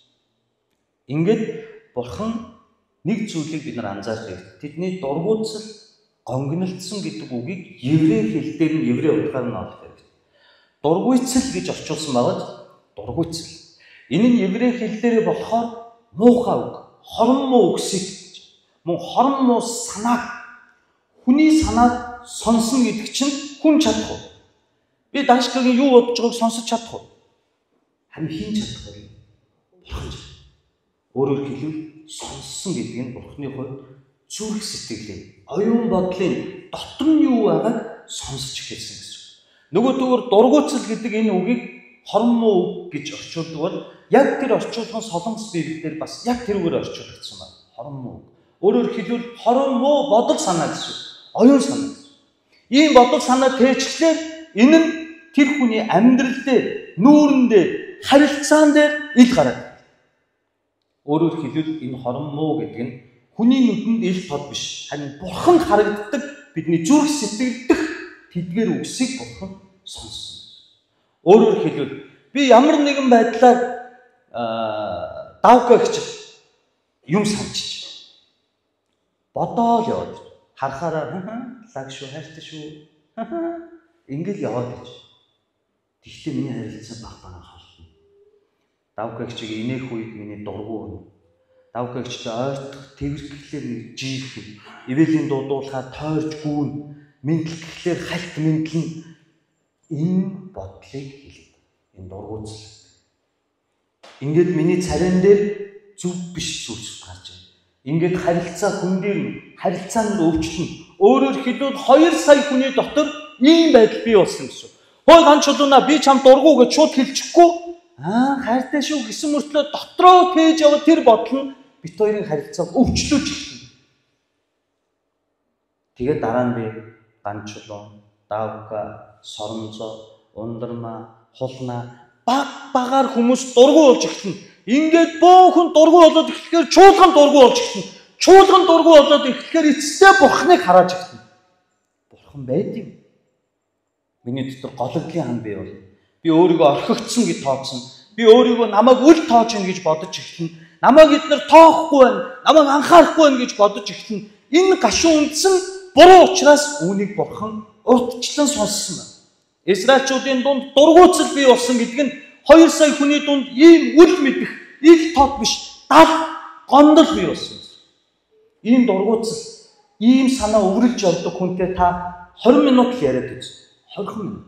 Ингээд Бурхан нэг зүйлийг бид нар анзаарах хэрэгтэй. Тэдний дургуутсал гонгнолтсон гэдэг үгийг еврей хэл дээр нь еврей утгаар нь олох хэрэгтэй. Дургуйцал гэж орчуулсан байгаад дургуйцал. Энэ нь еврей хэл дээр болохоор муухай үг, хорон муу үгсийг гэж. Мөн хорон муу санаа, хүний санаад сонсно гэдэг чинь хүн чадах уу? Би Дашкагийн юу бодож байгааг сонсож чадах уу? Харин хэн чадах вэ? Бурхан. Өөрөөр хэлбэл сонссон гэдэг нь Бурханы хувьд зүрх сэтгэлийн, оюун бодлын дотор нь юу байгааг сонсож эхэлсэн гэсэн. Нөгөө төгөр дургуутсал гэдэг энэ үгийг хорон муу үг гэж орчуулдаг бол яг тэр орчуулгын Солонгос Библиэлд бас яг тэрүүгээр орчуулагдсан байна. Хорон муу. Өөрөөр хэлбэл хорон муу бодол санаа гэсэн. Оюун санаа гэсэн. Ийм бодол санаа тээжглээр энэ нь тэр хүний амьдрал дээр, нүүрэн дээр, харилцаан дээр ил гараад. Өөрөөр хэлбэл энэ хорон муу гэдэг нь хүний нүдэнд ил тод биш. Харин Бурхан харагддаг бидний зүрх сэтгэл дэх тэдгээр үгсийг Бурхан сонссон. Өөрөөр хэлбэл би ямар нэгэн байдлаар давка гэж юм санчиж бодоол яваад харахаараа лаг шүү, хайртай шүү. Ингээл яваад гэж. Тэгтээ миний харилцаа баг багаар холно. Давкагчиг инээх үед миний дургуун. Давкагчтай ойртох тэрхлээр нэг жиих. Ивэлийн дуудуулахаар тойрч гүүн. Мэдлэг гэхлээр хальт мэдлэн энэ бодлыг хэлээд. Энэ дургуйцал. Ингээд миний царин дээр зүв биш зүйлс гарч байна. Ингээд харилцаа хүн дээр харилцаа нь өвчлөн. Өөрөөр хэлбэл хоёр сая хүний дотор ийм байдал бий болсон гэсэн. Хой ганц чулууна би чам дургуу гэж шууд хэлчихгүй. Аа хайртай шүү гэсэн мөртлөө дотроо тээж яваад тэр бодол нь бит хоёрын харилцааг өвчлөөж эхэлнэ. Тэгээд дараа нь би ганц чулуун, давка, соронзоо, ундарма, хулна баг багаар хүмүүс дургу болж эхэлнэ. Ингээд бөөхөн дургу болоод эхлэхээр чуулган дургу болж эхэлнэ. Чуулган дургу болоод эхлэхээр эцэстээ Бурханыг харааж эхэлнэ. Бурхан байдгийг. Миний дотор гологдлын хан бий бол. Би өөрийгөө орхигдсон гэж тооцсон. Би өөрийгөө намайг үл тоож ин гэж бодож эхэлнэ. Намайг эдгээр тоохгүй байна. Намайг анхаарахгүй байна гэж бодож эхэлнэ. Энэ гашуун үндсэн буруу учраас үүнийг Бурхан урдчлан сонссон байна. Израильчуудын дунд дургуутсал бий болсон гэдэг нь хоёр сая хүний дунд ийм үл мэдэх, ил тод биш, дал гондол бий болсон. Ийм дургуутсал, ийм санаа өвөрлж явдаг хүнтэй та хорин минут л яриад үз. хорин минут.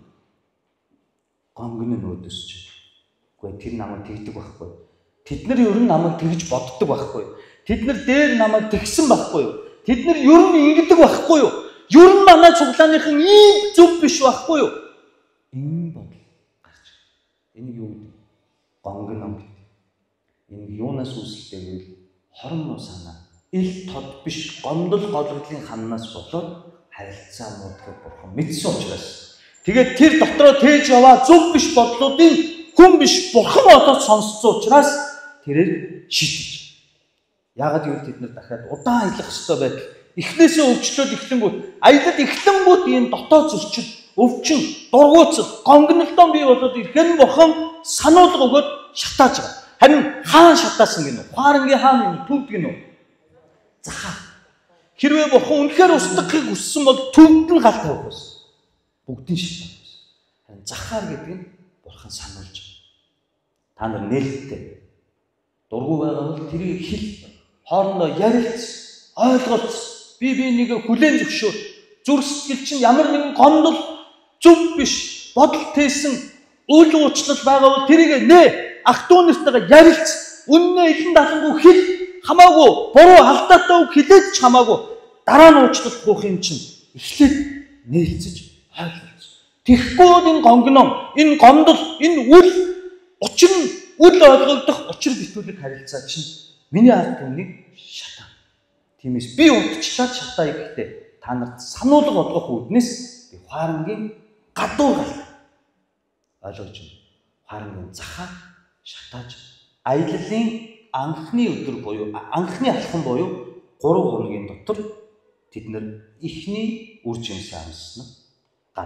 Гонгны нөөдөөс ч. Үгүй тэр намайг тэгдэг байхгүй. Тэд нар ер нь намайг тэгж боддог байхгүй. Тэд нар дээр намайг тэгсэн байхгүй. Тэд нар ер нь ингэдэг байхгүй юу? Ер нь манай цуглааныхан ийм зөв биш байхгүй юу? Энэ бодол гарч. Энэ юу гэдэг? Гонгном гэдэг. Энэ юунаас үүсэлтэй гэвэл хорон нуу санаа. Ил тод биш гомдол голгодлын ханнаас болоод харилцаа муудахыг бурхан мэдсэн учраас тэгээд тэр дотроо тээж яваа зөв биш бодлуудын хүн биш бурхан болоод сонсцсон учраас тэрээр шийдэж. Яагаад гэвэл тэд нар дахиад удаан аялах ёстой байдал. Эхнээсээ өвчлөөд эхлэнгүүт аялалд эхлэнгүүт ийм дотоод зөрчил, өвчин, дургуутсал, гонгнолтон бий болоод ирэхээр бурхан сануулга өгөөд шатааж байгаа. Харин хаан шатаасан гинөө? Хуарангийн хаан юм төвд гинөө? Захаа. Хэрвээ бурхан үнэхээр устгахыг хүссэн бол төвд нь гал тавих байсан. Бүгдийн шатаах байсан. Харин захаар гэдэг нь бурхан сануулж байгаа. Та нар нээлттэй дургу байгаа бол тэрийг хэл хоорондоо ярилц, ойлголц, бие биенийг хүлээн зөвшөөр. Зүрх сэтгэл чинь ямар нэгэн гомдол зөв биш, бодол тээсэн үйл уучлал байгаа бол тэрийг нэ ах дүү нартайгаа ярилц, үннээ илэн далангуу хэл, хамаагүй буруу алдаатай үг хэлээд ч хамаагүй дараа нь уучлахгүй юм чинь эхлээд нээлцэж ойлголц. Тэгэхгүй энэ гонгном, энэ гомдол, энэ үл учир нь үл ойлголдох учир битүүлэг харилцаа чинь миний ард түмнийг шатаа. Тиймээс би удчлаад шатаа гэхдээ та нарт сануулга болгох үүднээс би хуарангийн гадуур гал ойлгож байна. Хуарангийн захаа шатааж аяллаа анхны өдөр буюу анхны алхам буюу гурван хоногийн дотор тэд нар ихний үр жимсээ амссан гал.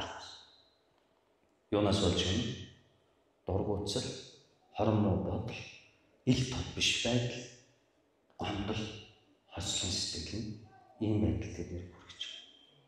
Юунаас болж байна? Дургуутсал, хорон муу бодол, ил тод биш байдал, гомдол, хослон сэтгэл нь ийм байдал дээр хүрэж байна.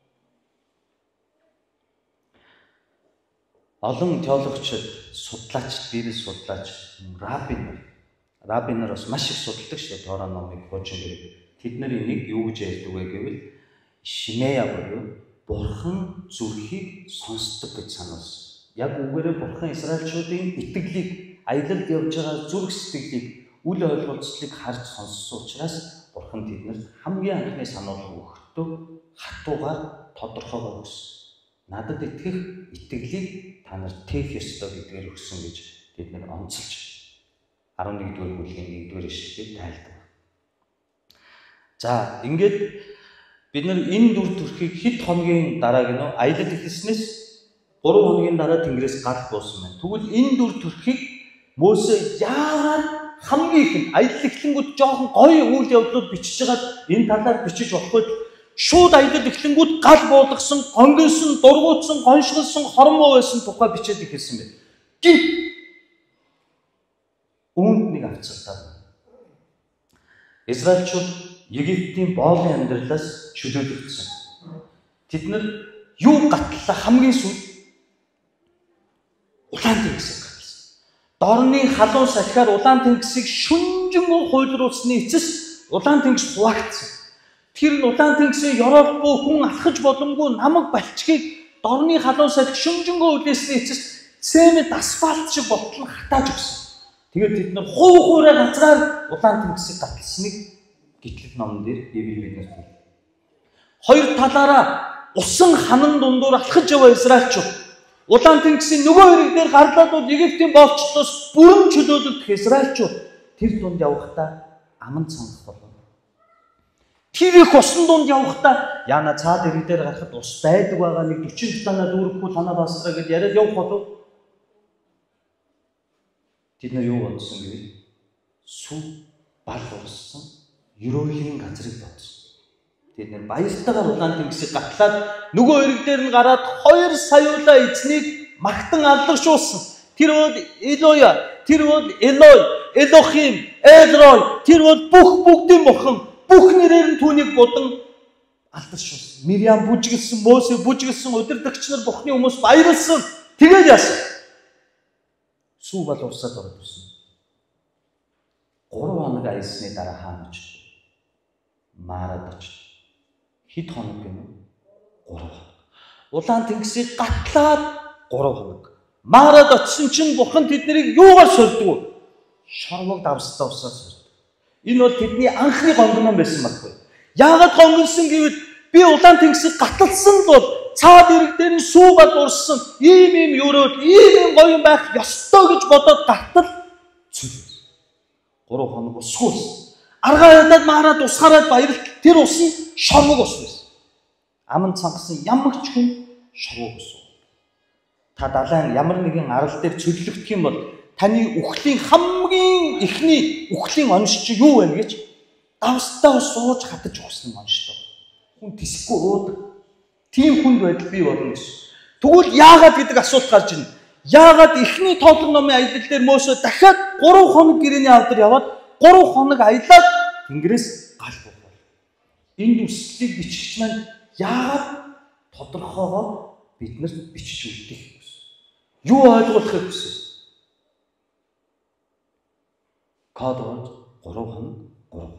Олон теологчид, судлаачид, библийг судлаач, раббин нар, раббин нар бас маш их судалдаг шүү дээ. Тораа номыг хуучин гэрэг. Тэд нар энийг юу гэж ярьдаг вэ гэвэл Шимея буюу бурхан зүрхийг сонсдог гэж сануулсан. Яг үгээрээ бурхан Израильчуудын итгэлийг, аялалд явж байгаа зүрх сэтгэлийг, үл ойлголцлыг харж сонссон учраас бурхан тэднэрт хамгийн анхны сануулга өгөхдөө хатуугаар тодорхойгоор өгсөн. Надад итгэх итгэлийг та нар тээх ёстой гэдгээр өгсөн гэж тэд нар онцолж арван нэгдүгээр бүлгийн нэгдүгээр ишлэлээр тайлбар. За, ингээд бид нар энэ дүр төрхийг хэд хоногийн дараа гинөө аялал эхэлснээс гурван хоногийн дараа Тэнгэрээс гал буусан байна. Тэгвэл энэ дүр төрхийг Мөсө яагаад хамгийн ихэнд аялал эхлэнгүүд жоохон гоё үйл явдлууд бичиж байгаад энэ талаар бичиж болохгүй шууд аялал эхлэнгүүд гал буулгасан, гонгилсон, дургуутсан, гоншилсан, хормоо байсан тухай бичээд ихэлсэн байна. Гинт үүнд нэг авцалтаа. Израильчууд Египтийн боолын амьдралаас чөлөөлөгдсөн. Тэд нар юу гатлаа хамгийн сүүл Улаан тэнгисийг гатлсан. Дорны халуун салхиар Улаан тэнгисийг шүнжэнгөө хуйлруулсны эцэс Улаан тэнгис хуваагдсан. Тэр нь Улаан тэнгисийн ёроолгүй хүн алхаж боломгүй намаг балчгийг дорны халуун салхи шүнжэнгөө үлээсний эцэс цемент асфальт шиг болтол хатааж өгсөн. Тэгээд тэд нар хуу хуурай газраар Улаан тэнгисийг гатлсныг Гитлэг номон дээр Библи биднэрт хэлдэг. Хоёр талаараа усан ханан дундуур алхаж яваа Израильчууд Улаан тэнгисийн нөгөө хэрэг дээр гарлаад бол Египтийн боолчлолоос бүрэн чөлөөлөгдөх Израильчууд тэр дунд явахдаа аман цангах болов. Тэр их усан дунд явахдаа яана цаад хэрэг дээр гарахад ус байдаг байгаа нэг forty танаа дүүрэхгүй танаа басраа гэдээ яриад явах болов. Тэд нар юу бодсон гэвэл сүв бал урссан ерөөлийн газрыг бодсон. Тэд нэр баяртайгаар Улаан тэнгисийг гатлаад нөгөө хэрэг дээр нь гараад хоёр саяулаа эзнийг магтан алдаршуулсан. Тэр бол Элоя, тэр бол Элой, Элохим, Эдрой, тэр бол бүх бүгдийн бурхан. Бүх нэрээр нь түүнийг будан алдаршуулсан. Мириам бүжиглсэн, Мөсө бүжиглсэн, удирдагч нар Бурхны хүмүүс баярлсан. Тэгээд яасан? Сүү бол урсаад ороод ирсэн. Гурван хоног аялсны дараа хаана очив? Марад очив. Хэд хоног гэнэ? Гурав. Улаан тэнгисийг гатлаад гурав хоног. Марад очисон чинь Бурхан тэднийг юугаар сольдгоо? Шорвог давсдаа усаар сольдог. Энэ бол тэдний анхны гонгон байсан байхгүй. Яагаад гонгонсон гэвэл би улаан тэнгисийг гатлсан бол цаад ирэг дээр нь сүүгад урссан ийм ийм өрөөд ийм ийм гоё юм байх ёстой гэж бодоод гартал цүлээ. Гурав хоног усгүйс. Аргаа ядаад маараад усгараад баярлт тэр ус нь шорвог ус байсан. Аман цангасан ямар ч хүн шорвог ус. Та далайн ямар нэгэн арал дээр цөллөгдөх юм бол таны үхлийн хамгийн ихний үхлийн онш чи юу вэ гэж давстаа сууж хатаж өгсөн онштой. Хүн тисэхгүй уудаг. Тийм хүнд байдал бий болно гэсэн. Тэгвэл яагаад гэдэг асуулт гарч ирнэ. Яагаад ихний тоолон номын аялал дээр Мөсө дахиад гурав хоног гэрээний авдар яваад гурав хоног аялаад Тэнгэрээс гал буухав. Энэ үслийг бичгч маань яагаад тодорхойгоо биднэрт бичиж үлдээх гэсэн. Юу ойлгуулахыг хүсв? Код гурав хоног гурав.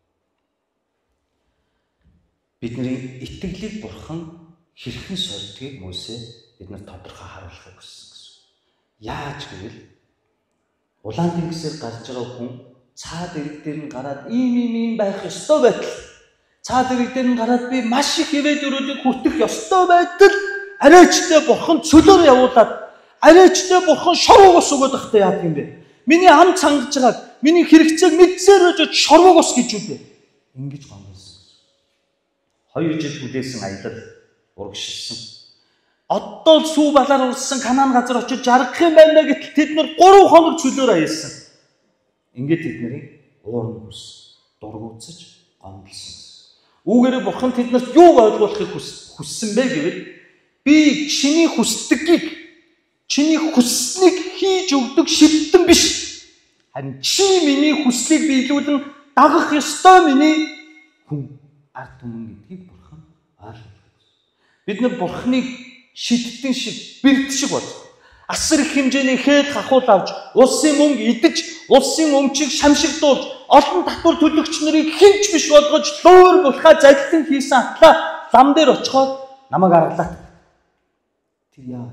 Бидний итгэлийг Бурхан хэрхэн сольдгийг Мөсө биднэр тодорхой харуулахыг хүссэн гэсэн. Яаж гэвэл улаан тэнгисээр гарч байгаа хүн цаад ирэг дээр нь гараад ийм ийм ийм байх ёстой байтал цаад ирэг дээр нь гараад би маш их хэвээд өрөөдийг хүртэх ёстой байтал арайчтай Бурхан цөлөөр явуулаад арайчтай Бурхан шорвог ус өгöd байхдаа яах юм бэ? Миний ам цангаж байгааг миний хэрэгцээг мэдсээр өжөж шорвог ус гэж үү? Ингэж гомдсон. Хоёр жил хүлээсэн аялал урагшилсан. Одоо л сүү балаар урсан Канаан газар очиж жаргах юм байна гэтэл тэд нар гурав хоног цөлөөр аялсан. Ингээд тэднийг уурн хүрсэн, дургуутсаж гомдлсон. Үүгээрээ Бурхан тэднэрт юу ойлгуулахыг хүссэн бэ гэвэл би чиний хүсдгийг, чиний хүсснийг хийж өгдөг шилтэн биш. Харин чи миний хүслийг биелүүлэн дагах ёстой миний хүн ард түмэн гэдгийг Бурхан ойлгуулж. Бид нар Бурханыг шидтэн шиг, бэрд шиг бод. Асар их хэмжээний хэд хахуул авч, улсын мөнгө идэж, улсын өмчийг шамшигдуулж, олон татвар төлөгч нарыг хинч биш болгож, луур булхаа залилан хийсэн атлаа лам дээр очиход намайг аргалаа. Тэр яа?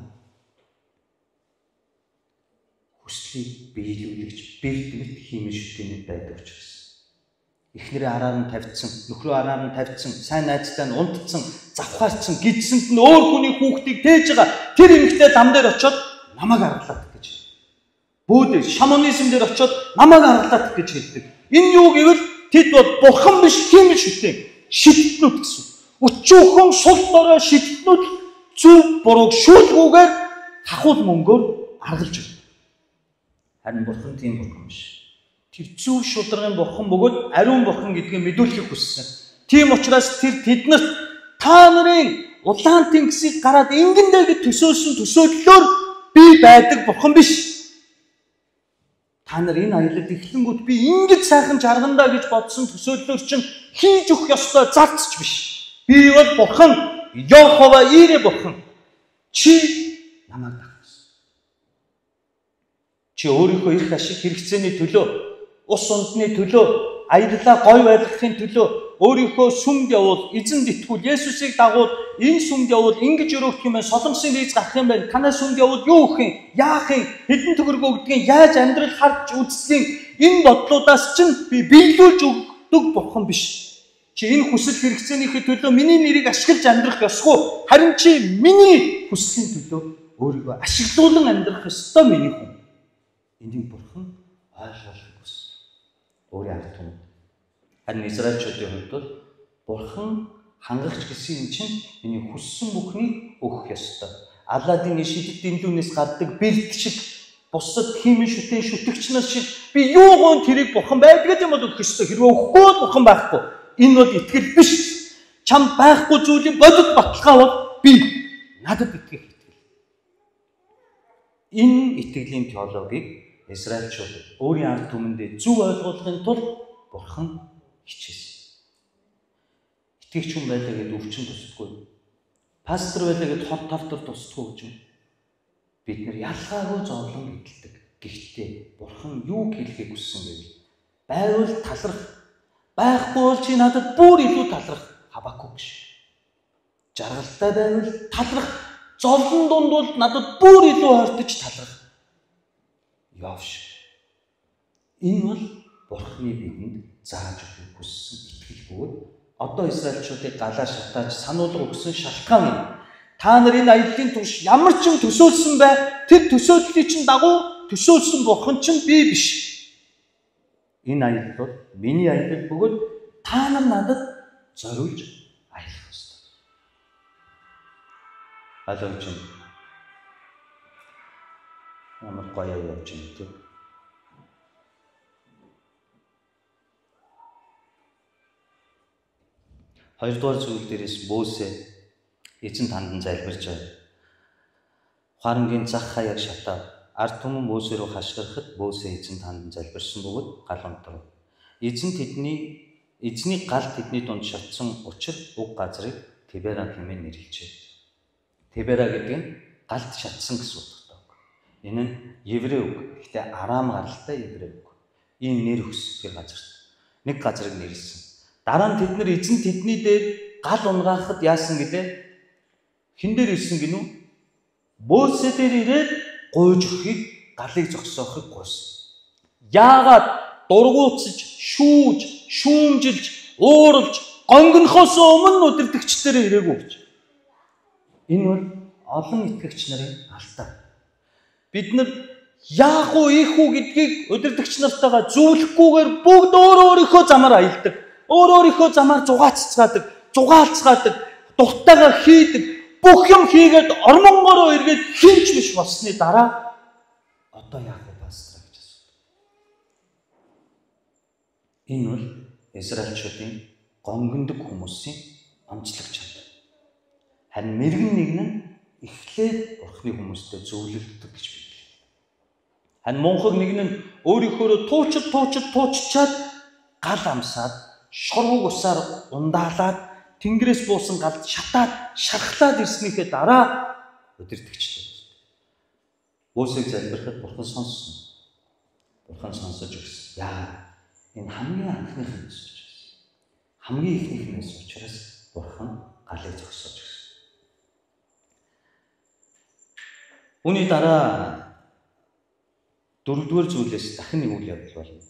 Хүслийг биелүүлэгч, бэрдмэлт хиймэл шүтээний байдаг учраас. Эхнэрээ араар нь тавьдсан, нөхрөө араар нь тавьдсан, сайн найзтай нь унтцсан, завхаарцсан, гидсэнд нь өөр хүний хүүхдийг тээж байгаа тэр эмэгтэй лам дээр очиод намайг аргалаад гэж. Бөөд шаманизм дээр очиод намайг аргалаад гэж хэлдэг. Энэ юу гэвэл тэд бол Бурхан биш хиймэл шүтээ, шидтнүүд гэсэн. Өчүүхэн сул дорой шидтнүүд зөв бурууг шүүлгүүгээр хахуул мөнгөөр аргалж байна. Харин Бурхан тийм Бурхан биш. Тэр зөв шударгын Бурхан бөгөөд ариун Бурхан гэдгийг мэдүүлэхийг хүссэн. Тийм учраас тэр тэднэрт та нарын улаан тэнгисийг гараад ингэндээ гэж төсөөлсөн төсөөллөөр би байдаг Бурхан биш. Та нар энэ аялалд эхлэнгүүт би ингэж сайхан жаргандаа гэж бодсон төсөөллөөр чинь хийж өгөх ёстой зарцч биш. Би бол Бурхан, Йохова Ирэ Бурхан. Чи намайг дагсан. Чи өөрийнхөө эрх ашиг хэрэгцээний төлөө, ус ундны төлөө, аяллаа гой байлгахын төлөө өөрийнхөө сүмд явуул, эзэн дэтгэл, Есүсийг дагуул, энэ сүмд явуул, ингэж өрөөх юм байна, солонгосын виз гарах юм байна, танай сүмд явуул юу гэх юм, яах юм, хэдэн төгрөг өгдгийг, яаж амьдрал харж үздэг энэ бодлуудаас чинь би биелүүлж өгдөг Бурхан биш. Чи энэ хүсэл хэрэгцээнийхээ төлөө миний нэрийг ашиглаж амьдрах ёсгүй, харин чи миний хүслийн төлөө өөрийгөө ашиглуулан амьдрах ёстой миний хүн. Энийг Бурхан ойлгуулах хүссэн. Өөрийн ард түмэнд. Харин Израильчуудын хувьд бол Бурхан хангахч гэсэн юм чинь миний хүссэн бүхнийг өгөх ёстой. Алладын шидэд дэмдүүнээс гардаг бэрд шиг, бусад хиймэл шүтэн шүтгчнээс шиг би юугоон тэрийг Бурхан байдаг юм бол өгөх ёстой. Хэрвээ өгөхгүй Бурхан байхгүй. Энэ бол итгэл биш. Чам байхгүй зүйлийн бодит баталгаа бол би надад итгэх итгэл. Энэ итгэлийн теологийг Израильчууд өөрийн ард түмэндээ зөв ойлгуулахын тулд Бурхан хичээсэн. Итгэгч хүн байлаа гэдээ өвчин тусдаггүй. Пастор байлаа гэдээ хот тавтар тусдаггүй гэж юм. Бид нар ялгаагүй зовлон гэдэлдэг. Гэхдээ Бурхан юу хэлхийг хүссэн бэ? Байвал талрах, байхгүй бол чи надад бүр илүү талрах. Хабакук шиг. жаргалтай байвал талрах, зовлон дунд бол надад бүр илүү хортож талрах. Йов шиг. Энэ бол Бурхны бидэнд зааж өгөх хүссэн итгэл бөгөөд одоо Израильчуудыг галаа шатааж сануулга өгсөн шалтгаан юм. Та нар энэ аяллаа турш ямар ч юм төсөөлсөн бай, тэр төсөөллийг чинь дагуу төсөөлсөн Бурхан чинь би биш. Энэ аялал бол миний аялал бөгөөд та нар надад зориулж аялах ёстой. Алууч юм. Ямар гоё явж юм тийм. Хоёрдугаар зүйл дээрээс Мосе эзэн тандан залбирч байна. Харангийн зах хаяг шатаа ард түмэн Мосе руу хашгирахад Мосе эзэн тандан залбирсан бөгөөд гал унтрав. Эзэн тэдний эзний гал тэдний дунд шатсан учир уг газрыг Тебера хэмээн нэрлэжээ. Тебера гэдэг нь галд шатсан гэсэн утгатай үг. Энэ нь еврей үг. Гэхдээ арам гаралтай еврей үг. Ийм нэр өгсөн тэр газарт. Нэг газрыг нэрлсэн. Дараа нь тэд нар эзэн тэдний дээр гал унгаахад яасан гэлээ? Хин дээр ирсэн гинүү? Мосе дээр ирээд гуйж өгөхийг галыг зогсоохыг гуйсан. Яагаад дургуутсаж, шүүж, шүүмжилж, ууралж, гонгонхоос өмнө удирдагчдэрээ ирээгүй гэж. Энэ бол олон итгэгч нарын алдаа. Бид нар яах уу, ийх үү гэдгийг удирдагч нартайгаа зөвлөхгүйгээр бүгд өөрөө өөрийнхөө замаар аялдаг. Өөр өөрийнхөө замаар зугааццгаадаг, зугаалцгаадаг, дуртайгаа хийдэг, бүх юм хийгээд ормонгороо эргээд хинч биш болсны дараа одоо яах вэ пастор гэж асуудаг. Энэ бол Израильчуудын гонгондог хүмүүсийн амжилт чанар. Харин мэрэгэн нэг нь эхлээд Бурхны хүмүүстэй зөвлөлдөг гэж бидлээ. Харин мунхаг нэг нь өөрийнхөө туучид туучид тууччаад гал амсаад шорвог усаар ундаалаад тэнгэрээс буусан галд шатаад шархлаад ирснийхээ дараа удирдагчтай. Мосег залбирахад Бурхан сонссон. Бурхан сонсож өгсөн. Яа, энэ хамгийн анхныхнээс учраас. Хамгийн ихнийхнээс учраас Бурхан галыг зогсоож өгсөн. Үүний дараа дөрөвдүгээр зүйлээс дахин нэг үйл явдал болно.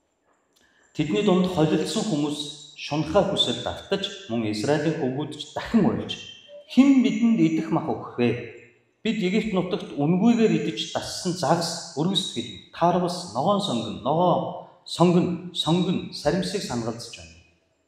Тэдний дунд холилдсон хүмүүс шунхаа хүсэл давтаж мөн Израилийн хөвгүүдч дахин уйлж хэн бидэнд идэх мах өгөх вэ? Бид Египт нутагт үнгүйгээр идэж дассан загас, өргөсгөл, тарвас, ногоон сонгон, ногоо, сонгон, сонгон, саримсыг сангалзаж байна.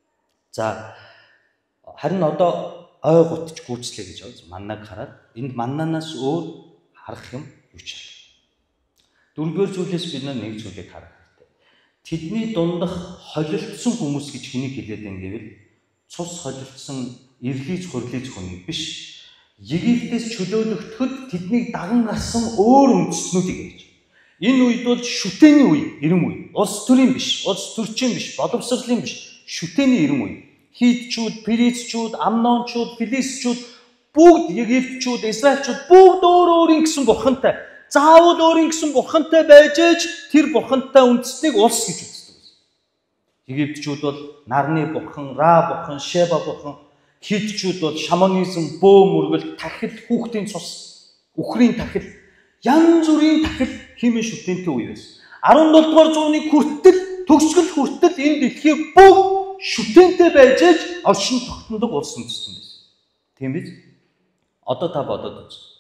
За харин одоо ой гутж гүйцлээ гэж байна. Маннаг хараад энд маннанаас өөр харах юм юу ч байна. Дөрөвдүгээр зүйлээс бид нэг зүйлийг харах. Тэдний дундах холилдсон хүмүүс гэж хэнийг хэлээд байна гэвэл цус холилдсон эрлийц хурлийц хүнийг биш. Египтээс чөлөөлөгдөхөд тэднийг даган гарсан өөр үндэстнүүдийг ярьж. Энэ үед бол шүтээний үе, эрэм үе. Улс төрийн биш, улс төрчийн биш, боловсролын биш, шүтээний эрэм үе. Хитчүүд, перизчүүд, амнончууд, филистчүүд бүгд Египтчүүд, Израильчүүд бүгд өөр өөрийн гэсэн бурхантай. Заавал өөрийн гэсэн бурхантай байж ээж тэр бурхантай үндэснийг улс гэж үздэг байсан. Египтчүүд бол нарны бурхан, Ра бурхан, Шеба бурхан, Хитчүүд бол шаманизм, бөө мөргөл, тахил, хүүхдийн цус, үхрийн тахил, янз бүрийн тахил химийн шүтэнтэй үе байсан. арван долдугаар зууны хүртэл төгсгөл хүртэл энэ дэлхий бүгд шүтэнтэй байж ээж оршин тогтнодог улс үндэстэн байсан. Тийм биз? Одоо та бодоод үз.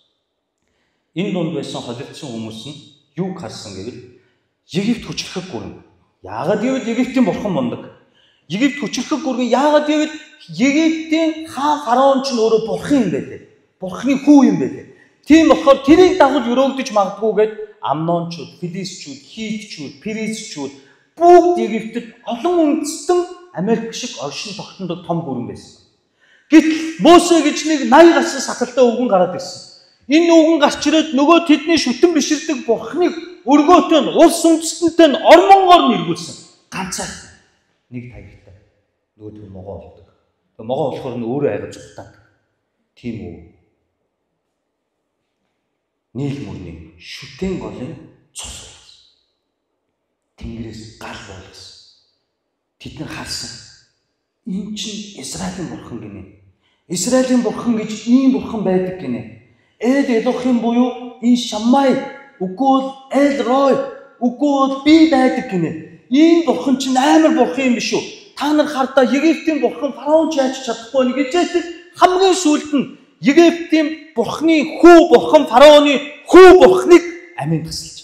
Энэ дунд байсан холилдсон хүмүүс нь юу харсан гэвэл Египт хүчрхэг гүрэн. Яагаад гэвэл Египтийн бурхан мундаг. Египт хүчрхэг гүрэн яагаад гэвэл Египтийн хаа фараон ч өөрөө бурхан юм байлээ. Бурханы хүү юм байлээ. Тийм болохоор тэрийг дагуулж өрөөгдөж магадгүйгээд амнончууд, филистчүүд, хитчүүд, перизчүүд бүгд Египтэд олон үндэстэн Америк шиг оршин тогтнодог том гүрэн байсан. Гэтэл Мосе гэж нэг наян гарсан сахалтай өвгөн гараад ирсэн. Энэ өвгөн гарч ирээд нөгөө тэдний шүтэн биширдэг бурхныг өргөөтэй нь улс үндэстэнтэй нь ормонгоор нь эргүүлсэн. Ганцаар нэг таягтай. Нөгөө тэр могоо болдог. Тэгээ могоо болохоор нь өөрөө айгаа зүгтаад. Тийм үү. Нийл мөрний шүтэн голын цус болсон. Тэнгэрээс гал болгосон. Тэд нар харсан. Энэ чинь Израилийн бурхан гинэ. Израилийн бурхан гэж ийм бурхан байдаг гинэ. Эд Элохим буюу энэ Шаммай, үгүй бол Эл Рой, үгүй бол би байдаг гинэ. Ийм бурхан чинь амар бурхан юм биш үү? Та нар хардаа Египтийн бурхан фараон ч яаж чадахгүй нэг гэж хамгийн сүүлд нь Египтийн бурханы хүү бурхан фараоны хүү бурханыг амин тасалж.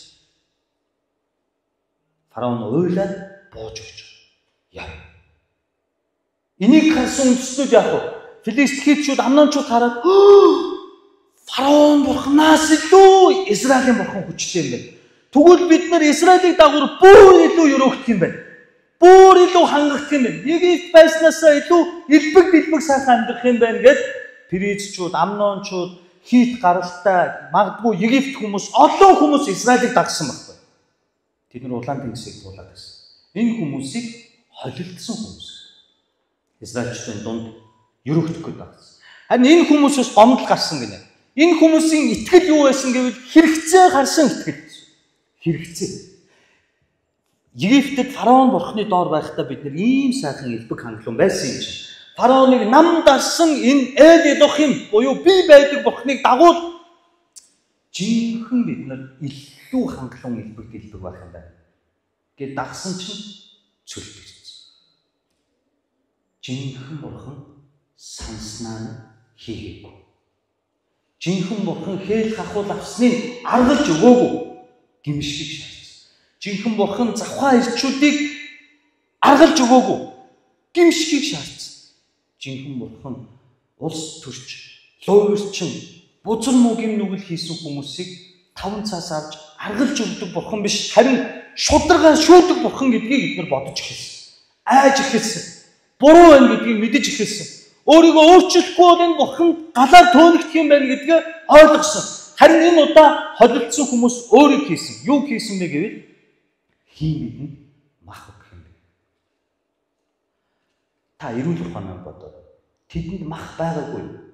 Фараон уйлаад бууж өгч. Яа. Энийг харсан үндэстнүүд яах вэ? Филистикчүүд, амнончууд хараад фараон бурханаас илүү Израилийн бурхан хүчтэй юм байна. Тэгвэл бид нар Израилийг дагуур бүр илүү өрөөгдөх юм байна. Бүр илүү хангах юм байна. Египт байснаасаа илүү элбэг дэлбэг сайхан амьдрах юм байна гэд Перизчүүд, Амнончууд, Хит гаралтай магадгүй Египт хүмүүс, олон хүмүүс Израилийг дагсан байна. Тэд нар улаан тэнгисийг туулаад байсан. Энэ хүмүүсийг холилдсон хүмүүс. Израильчдын дунд өрөөгдөхгүй дагсан. Харин энэ хүмүүсээс гомдол гарсан гинэ. Энэ хүмүүсийн итгэл юу байсан гэвэл хэрэгцээ гарсан итгэл. Хэрэгцээ. Египтэд фараон бурхны доор байхдаа бид нар ийм сайхан элбэг хангалуун байсан юм чинь. Фараоныг нам дарсан энэ Эд Элохим буюу би байдаг бурхныг дагуул жинхэнэ бид нар илүү хангалуун элбэг дэлбэг байх юм байна. Гэт дагсан чинь цөлдөгсөн. Жинхэнэ бурхан санснаа нь хийгээгүй. Жинхэнэ бурхан хээл хахуул авсныг аргалж өгөөгүй гимшиг шаардсан. Жинхэнэ бурхан завхаа ирчүүдийг аргалж өгөөгүй гимшиг шаардсан. Жинхэнэ бурхан улс төрч, луурчин, бузар мөгийн нүгэл хийсэн хүмүүсийг таван цаас авч аргалж өгдөг бурхан биш, харин шударгаа шүүдэг бурхан гэдгийг бид нар бодож эхэлсэн. Айж эхэлсэн. Буруу байна гэдгийг мэдэж эхэлсэн. Өөрийгөө өөрчлөхгүй энэ бурхан галаар төөнөгдөх юм байна гэдгээ ойлгосон. Харин энэ удаа холилдсон хүмүүс өөрийг хийсэн. Юу хийсэн бэ гэвэл хин мэднэ мах өгөх юм бэ. Та эрүүл ухаанаар бодоод тэдэнд мах байгаагүй.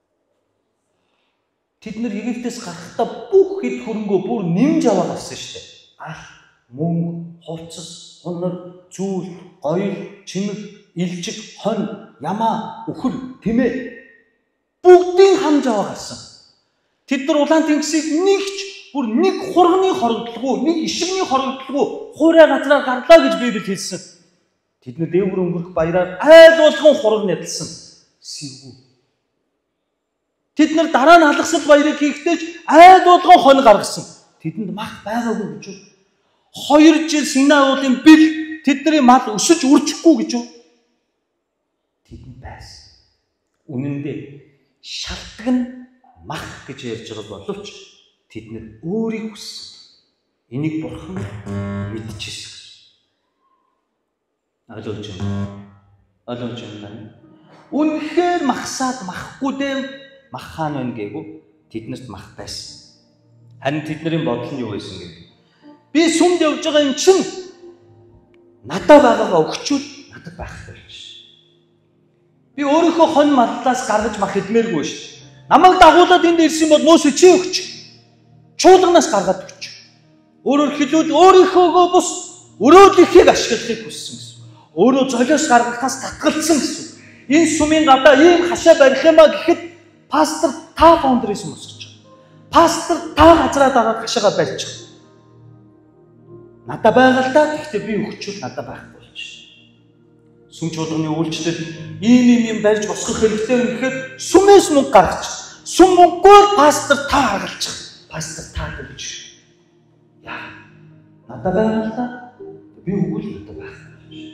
Тэд нар Египтээс гарахдаа бүх хэд хөрөнгөө бүр нэмж аваад авсан шүү дээ. Алт, мөнгө, хувцас, хонор, зүйл, гоёл, чимэг, илжиг, хонь, ямаа, үхэл, тэмээ бүгдийг хамж аваа гарсан. Тэд нар улаан тэнгисийг нэгч бүр нэг хурганы хорогдлого, нэг ишигний хорогдлого хуурай газраар гарлаа гэж Библи хэлсэн. Тэд нар дээгүүр өнгөрөх баяраар айл болгон хураг нэдэлсэн. Сэвгүй. Тэд нар дараа нь алгасал баярыг хийхдээ ч айл болгон хонь гаргасан. Тэдэнд мах байгаагүй гэж үү? Хоёр жил Синай уулын бэл тэдний мал өсөж үржихгүй гэж үү? Тэдэнд байсан. Үнэн дээр шалтгаан нь мах гэж ярьж байгаа боловч тэд нар өөрийг хүссэн. Энийг бурхан мэдчихсэн. Ойлгож байна. Ойлгож байна. Үнэхээр махсаад махгүй дээ мах хаан байна гээгүү тэднэрт мах байсан. Харин тэдний бодол нь юу байсан гэвэл би сүмд явж байгаа юм чинь надад байгаагаа өгчүүл надад байх болж. Би өөрийнхөө хонь маллаас гаргаж мах идмээргүй шүү. Намайг дагуулад энд ирсэн бол Мөсө чи өгч. Чуулганаас гаргаад өгч. Өөрөөр хэлбэл өөрийнхөөгөө бус өрөөлөхийг ашиглахыг хүссэн гэсэн. Өөрөө золиос гаргахаас татгалцсан гэсэн. Энэ сүмийн гадаа ийм хашаа барих юмаа гэхэд пастор та фаундерээс мөсөж байгаа. Пастор та газраа дараад хашаага барьж байгаа. Надад байгаа л да гэхдээ би өгчүүл надад байхгүй болж. Сүм чуулганы үйлчлэл ийм ийм юм барьж босгох хэрэгтэй юм гэхэд сүмээс мөнгө гаргаж. Сүм мөнгөөр пастор та хагалж. Пастор та төлж. Яа. Надад байгаа л да би өгвөл надад байхгүй.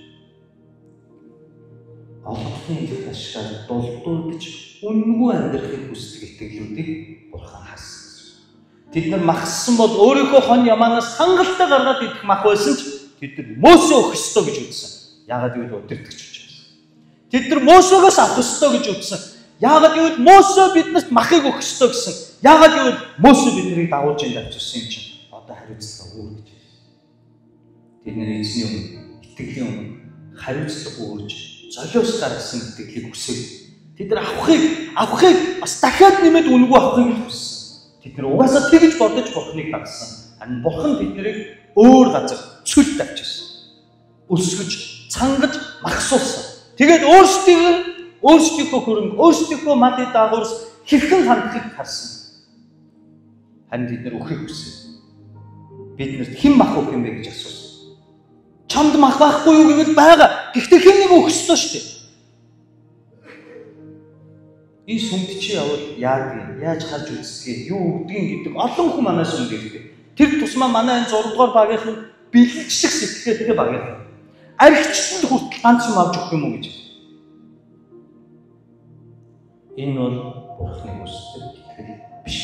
Олонхны их ашгаар дулдуулж үнгүй амьдрахыг хүсдэг итгэлүүдийг бурхан хаасан. Тэд нар махсан бол өөрийнхөө хон ямаанаас хангалттай гаргаад идэх мах байсан ч тэд нар Мөсө өгөх ёстой гэж үзсэн. Яагаад гэвэл удирдахч учраас. Тэд нар Мөсөгөөс авах ёстой гэж үзсэн. Яагаад гэвэл Мөсө биднэрт махыг өгөх ёстой гэсэн. Яагаад гэвэл Мөсө биднийг дагуулж ин авчихсан юм чинь одоо хариуцлага өөр гэж байна. Тэдний эзний өмнө итгэлийн өмнө хариуцлага өөрж золиос гаргасан итгэлийг хүсэв. Тэд нар авахыг авахыг бас дахиад нэмээд үнгүй авахыг хүссэн. Тэд нар угаасаа тэгж бодож бурхныг дагсан. Харин бурхан тэднийг өөр газар цүлт авчихсан. Өсгөж, цангаж, махсуулсан. Тэгээд өөрсдийг өөрсдийнхөө хөрөнгө, өөрсдийнхөө модын дагуураас хэрхэн хандахыг харсан. Харин бид нэр өхийг хүсэв. Биднэрт хэн мах өгөх юм бэ гэж асуусан. Чамд мах байхгүй юу гэвэл байгаа. Гэхдээ хэн нэг өгөх ёстой шүү дээ. Энэ сүмд чи явал яадаг, яаж харж үзсгээ, юу өгдгийг гэдэг олон хүн манаас үндэгдэг. Тэр тусмаа манай энэ зураг дугаар багийнхан бэлгэлжлэх сэтгэлгээтэй багийнхан. Архичтанд хүртэл ганц юм авч өгөх юм уу гэж. Энэ бол Бурхны хүсдэг итгэл биш.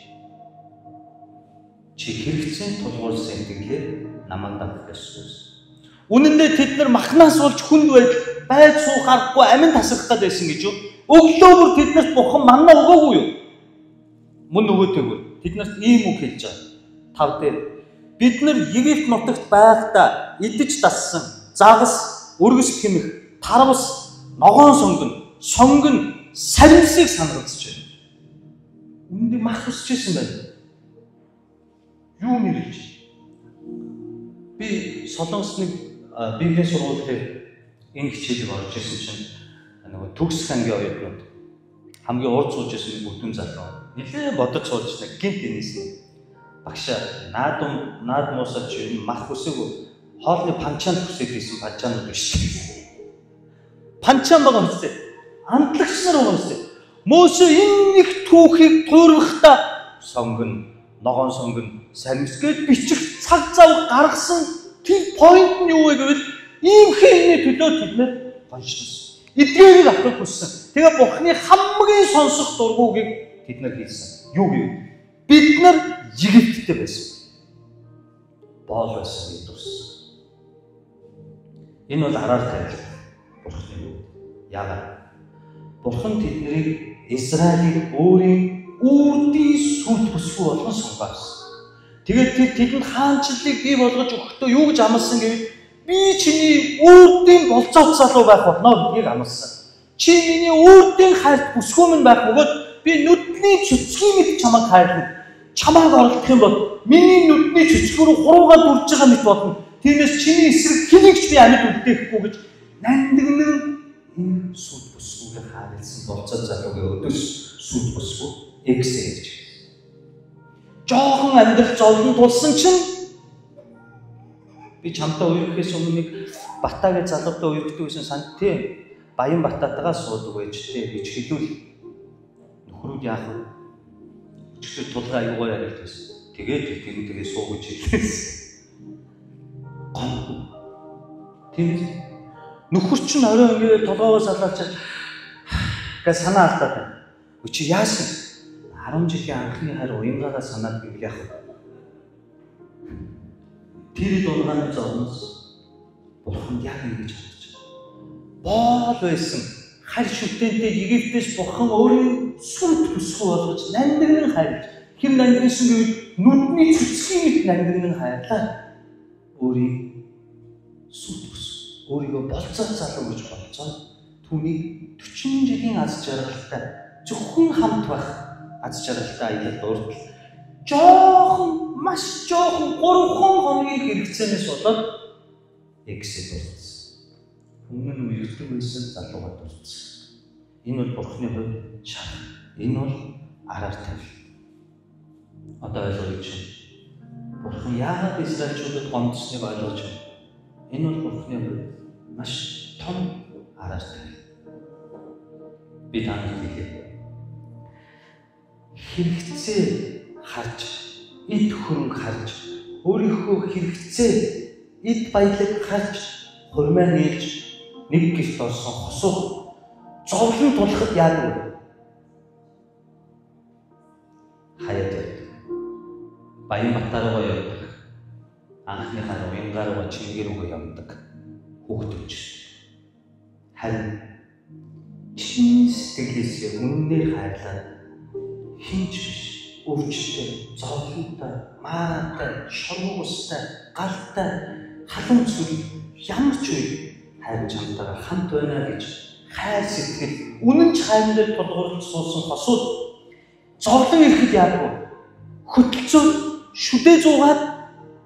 Чи хэрэгцээнд тулгуурласан итгэлээр намайг дагах ёстой. Үнэн дээр тэд нар махнаас болж хүнд байж байд суух аргагүй амин тасрах гээд байсан гэж юу? Өглөө бүр тэднэрт Бурхан манна өгөөгүй юу? Мөн нөгөөтэйгөө тэднэрт ийм үг хэлж байгаа. Тав дээр бид нар Египт нутагт байхдаа идэж дассан загас, өргөс хэмэх, тарвас, ногоон сонгон, сонгон, саримсыг санагдаж байна. Үндэ мах хүсчихсэн байна. Юу нэрэж? Би Солонгос нэг Библийн сургууль дээр энэ хичээлийг орж ирсэн чинь нөгөө төгс ангийн оюутнууд хамгийн урд сууж ирсэн нэг бүдүүн залуу нэлээ бодож сууж нэг гинт энэсэн багшаа наадам наад муусаач юм мах хүсэв хоолны панчаанд хүсэж ирсэн панчаанууд биш. Панчаан байгаа үстэй. Амтлагч нар байгаа үстэй. Мөсө энэ нэг түүхийг туурхтаа сонгон, ногоон сонгон, саримсгээд бичих цаг зав гаргасан тэр point нь юу вэ гэвэл ийм хэмнээ төлөө тэд нэр гоншилсан. Эдгээрийг авах хүссэн. Тэгээ Бурхны хамгийн сонсох дургуугийг тэд нар хийсэн. Юу гэв? Бид нар Египттэй байсан. Боол байсан гэж дурсан. Энэ бол араар тавилга. Бурхны үг. Яагаад? Бурхан тэднийг Израилийг өөрийн үрдийн сүлд бүсгүй болгон сонгосон. Тэгээд тэр тэдэнд хаанчлалыг бий болгож өгөхдөө юу гэж амласан гэвэл би чиний үрдийн болцооц залуу байх болно гэдгийг амласан. Чи миний үрдийн хайрт бүсгүй минь байх бөгөөд би нүдний цэцгийн мэт чамайг хайрлана. Чамайг орлох юм бол миний нүдний цэцгүүр хуруугаад дүрж байгаа мэт болно. Тиймээс чиний эсрэг хинэгч би амьд үлдээхгүй гэж нандинан энэ сүд бүсгүйг хаарлсан болцооц залуугийн өдөөс сүд бүсгүй эксэж. Жохон амьдрал зовлон тулсан чинь би чамтай уйрхээс өмнө нэг Батагийн залуутай уйрхдэг байсан санд тий Баян Бататайгаа суудаг байж тий гэж хэлвэл нөхрүүд яах вэ? Өчигдөр тулгаа аюугаа яриад байсан. Тэгээд тэр тэгээ суугаж хэлсэн. Гом. Тийм нөхөр чинь орой ингээд толгоогоо салаачаад гэ санаа алдаад байна. Өчиг яасан? арван жилийн анхны хайр уянгаараа санаад гэвэл яах вэ? Тэр дургааны зовноос Бурхан яг ингэж хандж байна. Боол байсан хайр шүтэнтэй Египтээс Бурхан өөрийн сүнт бүсгүй болгож нандинан хайрлаж хин нандинсан гэвэл нүдний цэцгийн мэт нандинан хайрлаа. Өөрийн сүнт бүс өөрийгөө болцоо залуу гэж болцоо түүнийг дөрвөн жилийн аз жаргалтай зөвхөн хамт байх аз жаргалтай аялал дурдл жоохон маш жоохон гурван хоногийн хэрэгцээнээс болоод эксэд болсон. Өмнө нь үердэг байсан залуугаа дурдсан. Энэ бол Бурхны хувьд шарах. Энэ бол араар тавил. Одоо ойлгож байна. Бурхан яагаад Израильчуудад гомдсныг ойлгож байна. Энэ бол Бурхны хувьд маш том араар тавил. Би танд хэлье. Хэрэгцээ харж, эд хөрөнгө харж, өөрийнхөө хэрэгцээ, эд баялаг харж, хурмаа нээлж, нэг гэрт орсон хосуу зовлон тулахад яадаг вэ? Хаяад байдаг. Баян Батар руу явдаг. Анхныхаа уянгаар руу чингээр рүү явдаг. Хүүхэд өгч. Харин чин сэтгэлээсээ үннээр хайрлаад хинч биш, өвчтэй, зовлонтой, маатай, шоргоостой, галтай, халуун зүйл ямар ч үе хайр чамтайгаар хамт байна гэж хайр сэтгэл үнэн ч хайрын дээр тулгуурлаж суусан хосууд зовлон ирэхэд яадаг вэ? Хөтөлцөө шүдээ зуугаад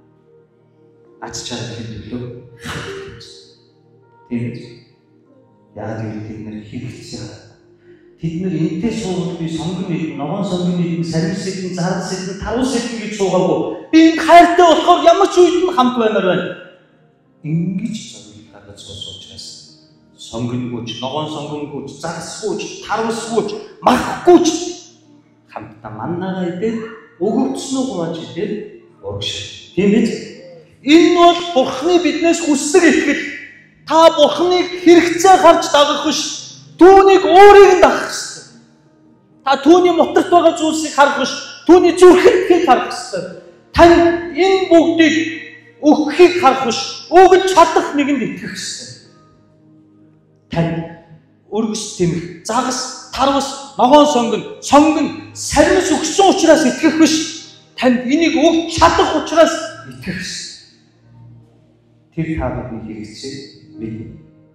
аз жаргалын төлөө хамт. Тийм үү? Яг л тэд нэр хэрэгцээ байна. Тэд нэр энтэй суугаад би сонгон мэдэн, ногоон сонгон мэдэн, сарвис мэдэн, зардас мэдэн, тарус мэдэн гэж суугаагүй. Би энэ хайртай болохоор ямар ч үед нь хамт баймаар байна. Ингэж зориг гаргаж сууж учраас сонгонгүйч, ногоон сонгонгүйч, зардасгүйч, тарусгүйч, махгүйч хамтдаа маннагаа идээд өгөгдснөө хувааж идээд урагшил. Тийм биз? Энэ бол Бурхны биднээс хүсдэг итгэл. Та Бурхныг хэрэгцээ харж дагах биш. Түүнийг өөрийг нь дагах хэрэгтэй. Та түүний моторт байгаа зүйлсийг харах биш. Түүний зүрхэндхийг харах хэрэгтэй. Тань энэ бүгдийг өгөхийг харах биш. Өгж чадах нэгэнд итгэх хэрэгтэй. Тань өргөс тэмэх, загас, тарвас, ногоон сонгон, сонгон, сарвис өгсөн учраас итгэх биш. Танд энийг өгч чадах учраас итгэх хэрэгтэй. Тэр та бидний хэрэгцээг мэднэ.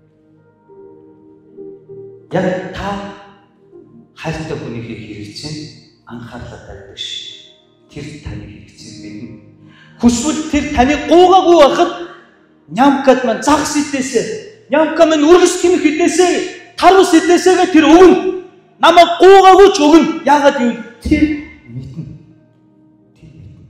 Яг та хайртай хүнийхээ хэрэгцээнд анхаарлаа тавьдаг шиг тэр таны хэрэгцээг мэднэ. Хүсвэл тэр таныг гуугаагүй байхад нямкад маань загас идээсэ, нямка маань үргэс тэмэх идээсэ, тарвас идээсэгээ тэр өгнө. Намайг гуугаагүй ч өгнө. Яагаад гэвэл тэр мэднэ. Тэр мэднэ.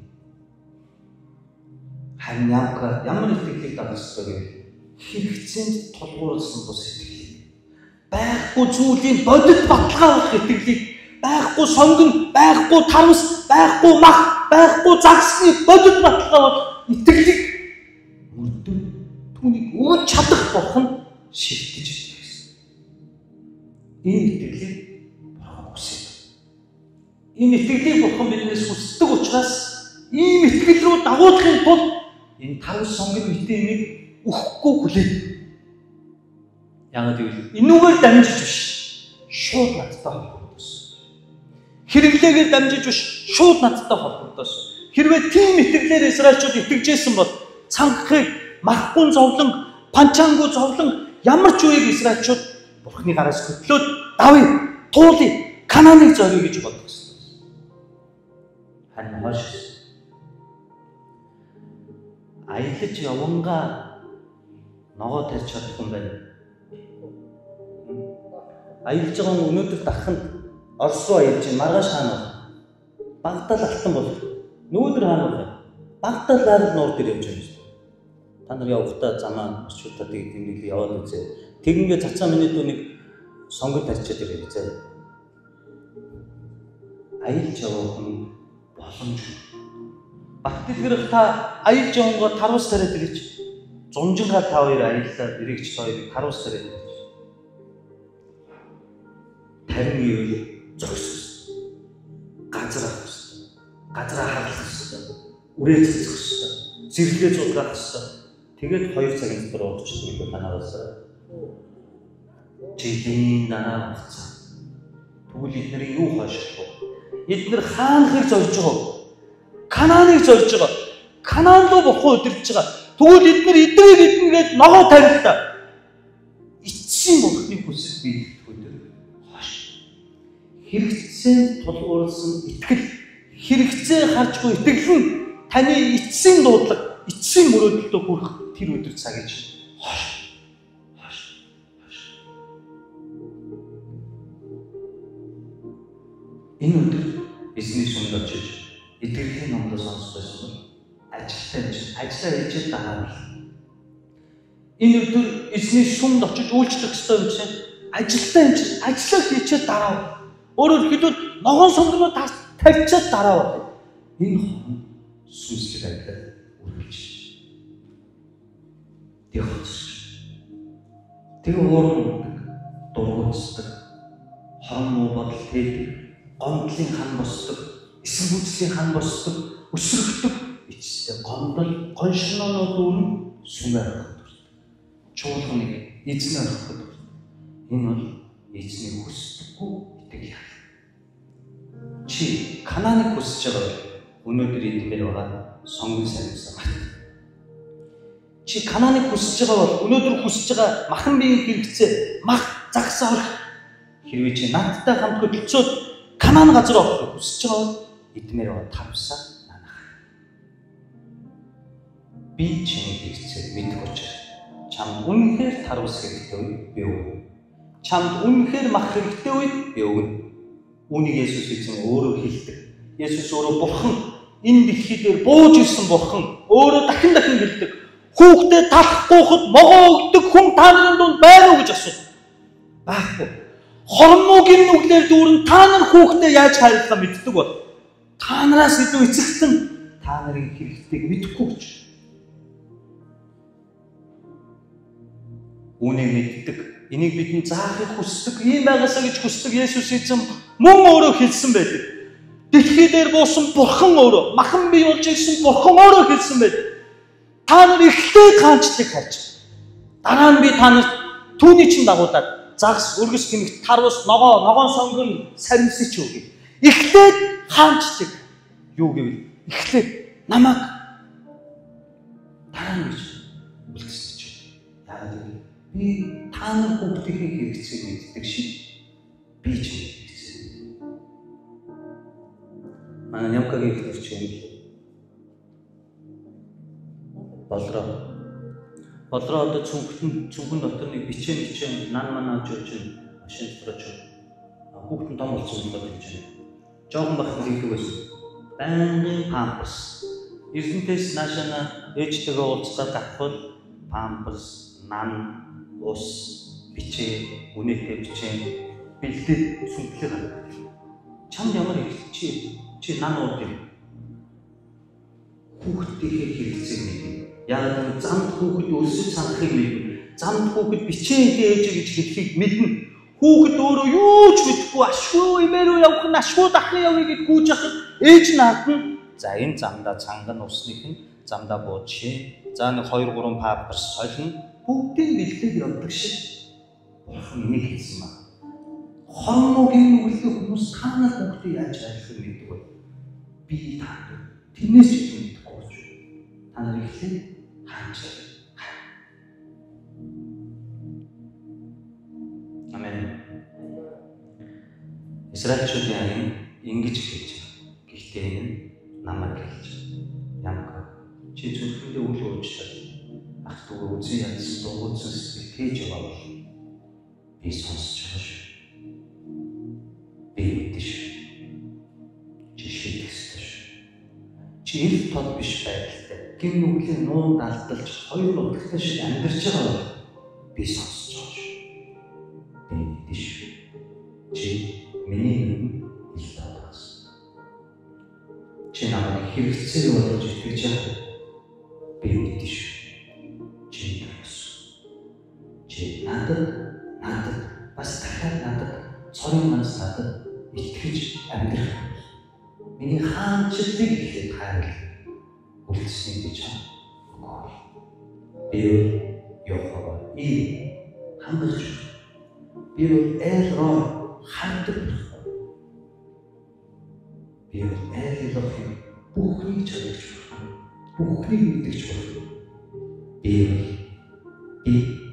Харин нямка ямар итгэлийг дагах ёстой вэ? Хэрэгцээнд тулгуурласан бус итгэлийг. Байхгүй зүйлийн бодит баталгаа авах итгэлийг, байхгүй сонгон, байхгүй тарвас, байхгүй мах, байхгүй загсны бодит баталгаа авах итгэлийг мөрдөө түүнийг өгч чадах Бурхан шилтэж итгэсэн. Энэ итгэлийг Бурхан хүсэж. Энэ итгэлийг Бурхан биднээс хүсдэг учраас ийм итгэл рүү дагуулахын тулд энэ тарвас сонгон мэдээнийг өгөхгүй хүлээд. Яагаад гэвэл энүүгээр дамжиж биш, шууд надтай холбогдсон. Хэрэглээгээр дамжиж биш, шууд надтай холбогдсон. Хэрвээ тийм итгэлээр Израильчууд итгэжсэн бол цангахыг махгүн зовлон, панчангу зовлон ямар ч үеийг Израильчууд Бурхны гараас хөтлөөд давъя, туулъя, Канааныг зориё гэж бодсон. Харин хойш аялаж явангаа ногоо тарьж чадахгүй юм байна. Аялж байгаа өнөөдөр даханд Орос руу аялж байна. Маргааш хаана вэ? Багдад алтан бол. Нүүдэр хаана вэ? Багдад лаар нуур дээр явж байна. Та нар явахдаа замаа орчуудаа тийг тэмдэглээ яваад үзээ. Тэгингээ цацаа миний дүүнийг сонгод тарьчаад ирээ үзээ. Аялж явах хүн боломжгүй. Багдад та аялж явангоо тарвас тариад ирээч. Зунжингаа та хоёр аяллаа ирээч та хоёрыг тарвас тариад ирээч. Тарин юу зогссон. Газар авах хэрэгтэй. Газараа харлах хэрэгтэй. Үрээ цэцэх хэрэгтэй. Зэрлээ зулгах хэрэгтэй. Тэгээд хоёр цагийн дотор уурчдаг юм танаас. Жилийн дараа хугацаа. Тэгвэл эдгээр юу хааших вэ? Эдгээр хаанхыг зорж байгаа вэ? Канааныг зорж байгаа. Канаан руу Бурхан удирдах байгаа. Тэгвэл эдгээр эднийг эднгээд ногоо тавилтаа. Эцсийн Бурханы хүсэл биелэхгүй. Хоош. Хэрэгцээнд тулгуурласан итгэл, хэрэгцээ харжгүй итгэл нь таны эцсийн дуудлага, эцсийн мөрөөдөлтөд хүрэх тэр өдөр цаг гэж. Хоош. Хоош. Хоош. Энэ өдөр эзний сүмд очиж итгэлийн номдоо сонсож байсан бол ажилтаа ажиллаа хийжээ даавал. Энэ өдөр эзний сүмд очиж үйлчлэх ёстой юм чинь ажилтаа юм чинь ажиллаа хийчээ дараа. Өөрөөр хэлбэл ногоон сонгоноо тавьчаад дараа. Энэ хон сүнслэг амьдрал үргэлж. Тэг хоцорч. Тэг уурдаг, дургуутсдаг, хорон муу бодол тээдэг, гомдлын хан босдог, эсрэг үзлийн хан босдог, өсрөгдөг, эцэстээ гомдол, гоншнооноо дүүрэн сүмээр ороход. Чуулганыг эзнээ ороход. Энэ бол эзний хүсдэггүй итгэл. Чи Канааныг хүсэж байгаа бол өнөөдөр эдгээр байгаа сонгон сарвсаа мат. Чи Канааныг хүсэж байгаа бол өнөөдөр хүсэж байгаа махан биеийн хэрэгцээ, мах загсаа орох. Хэрвээ чи надтай хамт хөдөлцөөд Канаан газар орохыг хүсэж байгаа бол эдмээр байгаа тарвсаа нанах. Би чиний хэрэгцээг мэдэх учраас чам үнэхээр тарвс хэрэгтэй би үү? чамд үнэхээр мах хэрэгтэй үед би өгнө. Үүнийг Есүс эзэн өөрөө хэлдэг. Есүс өөрөө Бурхан, энэ дэлхий дээр бууж ирсэн Бурхан өөрөө дахин дахин хэлдэг. Хүүхдээ талахгүйхэд могоо өгдөг хүн та нарын дунд байна уу гэж асуув. Байхгүй. Хормогийн нүглээр дүүрэн та нар хүүхдээ яаж хайрлахаа мэддэг бол та нараас илүү эцэгтэн та нарын хэрэгтэйг мэдэхгүй гэж. Үүнийг мэддэг. Энийг бидний заахыг хүсдэг. Ийм байгаасаа гэж хүсдэг Есүс эзэн мөн өөрөө хэлсэн байдаг. Дэлхий дээр буусан Бурхан өөрөө, махан бий болж ирсэн Бурхан өөрөө хэлсэн байдаг. Та нар эхлээд хаанчлыг харж. Дараа нь би та нарт түүний чинь дагуулад загас, өргөс тэмэгт, тарвус, ногоо, ногоон сонгон саримсч өгье. Эхлээд хаанчлыг юу гэвэл эхлээд намайг дараа нь гэж үлдсэн ч. Яагаад гэвэл би та нар бүгдийн хэрэгцээг мэддэг шиг би ч хэрэгцээ. Манай Нямкагийн хэлж юм. Болроо. Болроо одоо цүнхтэн цүнхэн дотор нэг бичээ бичээ нан ман авч явж байна. Машин дотор ч. Хүүхдэн том болсон юм байна гэж байна. Жохон бахад хийдэг байсан. Байнгын памперс. Эрдэнтээс наашаа ээжтэйгээ уулзгаад гатхвал памперс, нан, ус, бичээ, үнэтэй бичээ бэлдээд сүнхлээ гаргадаг. Чамд ямар их чи чи нан ууд юм. Хүүхдийн хэрэгцээг мэднэ. Яг нь замд хүүхэд өлсөж санахыг мэднэ. Замд хүүхэд бичээ ээж гэж хэлхийг мэднэ. Хүүхэд өөрөө юу ч мэдэхгүй ашгүй имээрөө явах нь ашгүй дахны явъя гэж гүйж ахад ээж нь хатна. За энэ замдаа цанган усных нь замдаа буучих. За нэг хоёр гурван памперс солино. Бүгдийг бэлдээд явдаг шиг. Бурхан энийг хэлсэн маа. Хормогийн нүгэлтэй хүмүүс та нар хүүхдээ яаж хайрлахыг мэддэг вэ? Би та тэрнээс ч мэддэг гэж. Та нар ихлээр хаанчлаа. Амен. Израильчуудын аян ингэж хэлж байна. Гэхдээ энэ намайг хэлж байна. Ямар чи зөвхөндөө үл уучлаа. Ах дүү үзэн ядсан дугуйсан сэтгэл тээж яваа бол би сонсож байгаа шүү. Би мэдэж шүү. Чи шийдэхсэн шүү. Чи ил тод биш байдалтай. Гин нүглийн нуунд алдалж хоёр утгатай шиг амьдарч байгаа бол би сонсож байгаа шүү. Би мэдэж шүү. Чи миний нүм ил тодоос. Чи намайг хэрэгцээ болж итгэж байгаа. Би мэдэж шүү. Чи надад надад бас дахиад надад цорын манас надад итгэж амьдрах. Миний хаанчлалыг ихэд хайрлах. Үлдсэний гэж байна. Би Йохова и хандаж. Би Элрой хандаж. Би Элрой бүхнийг чадагч. Бүхнийг мэдгэж байна. Би би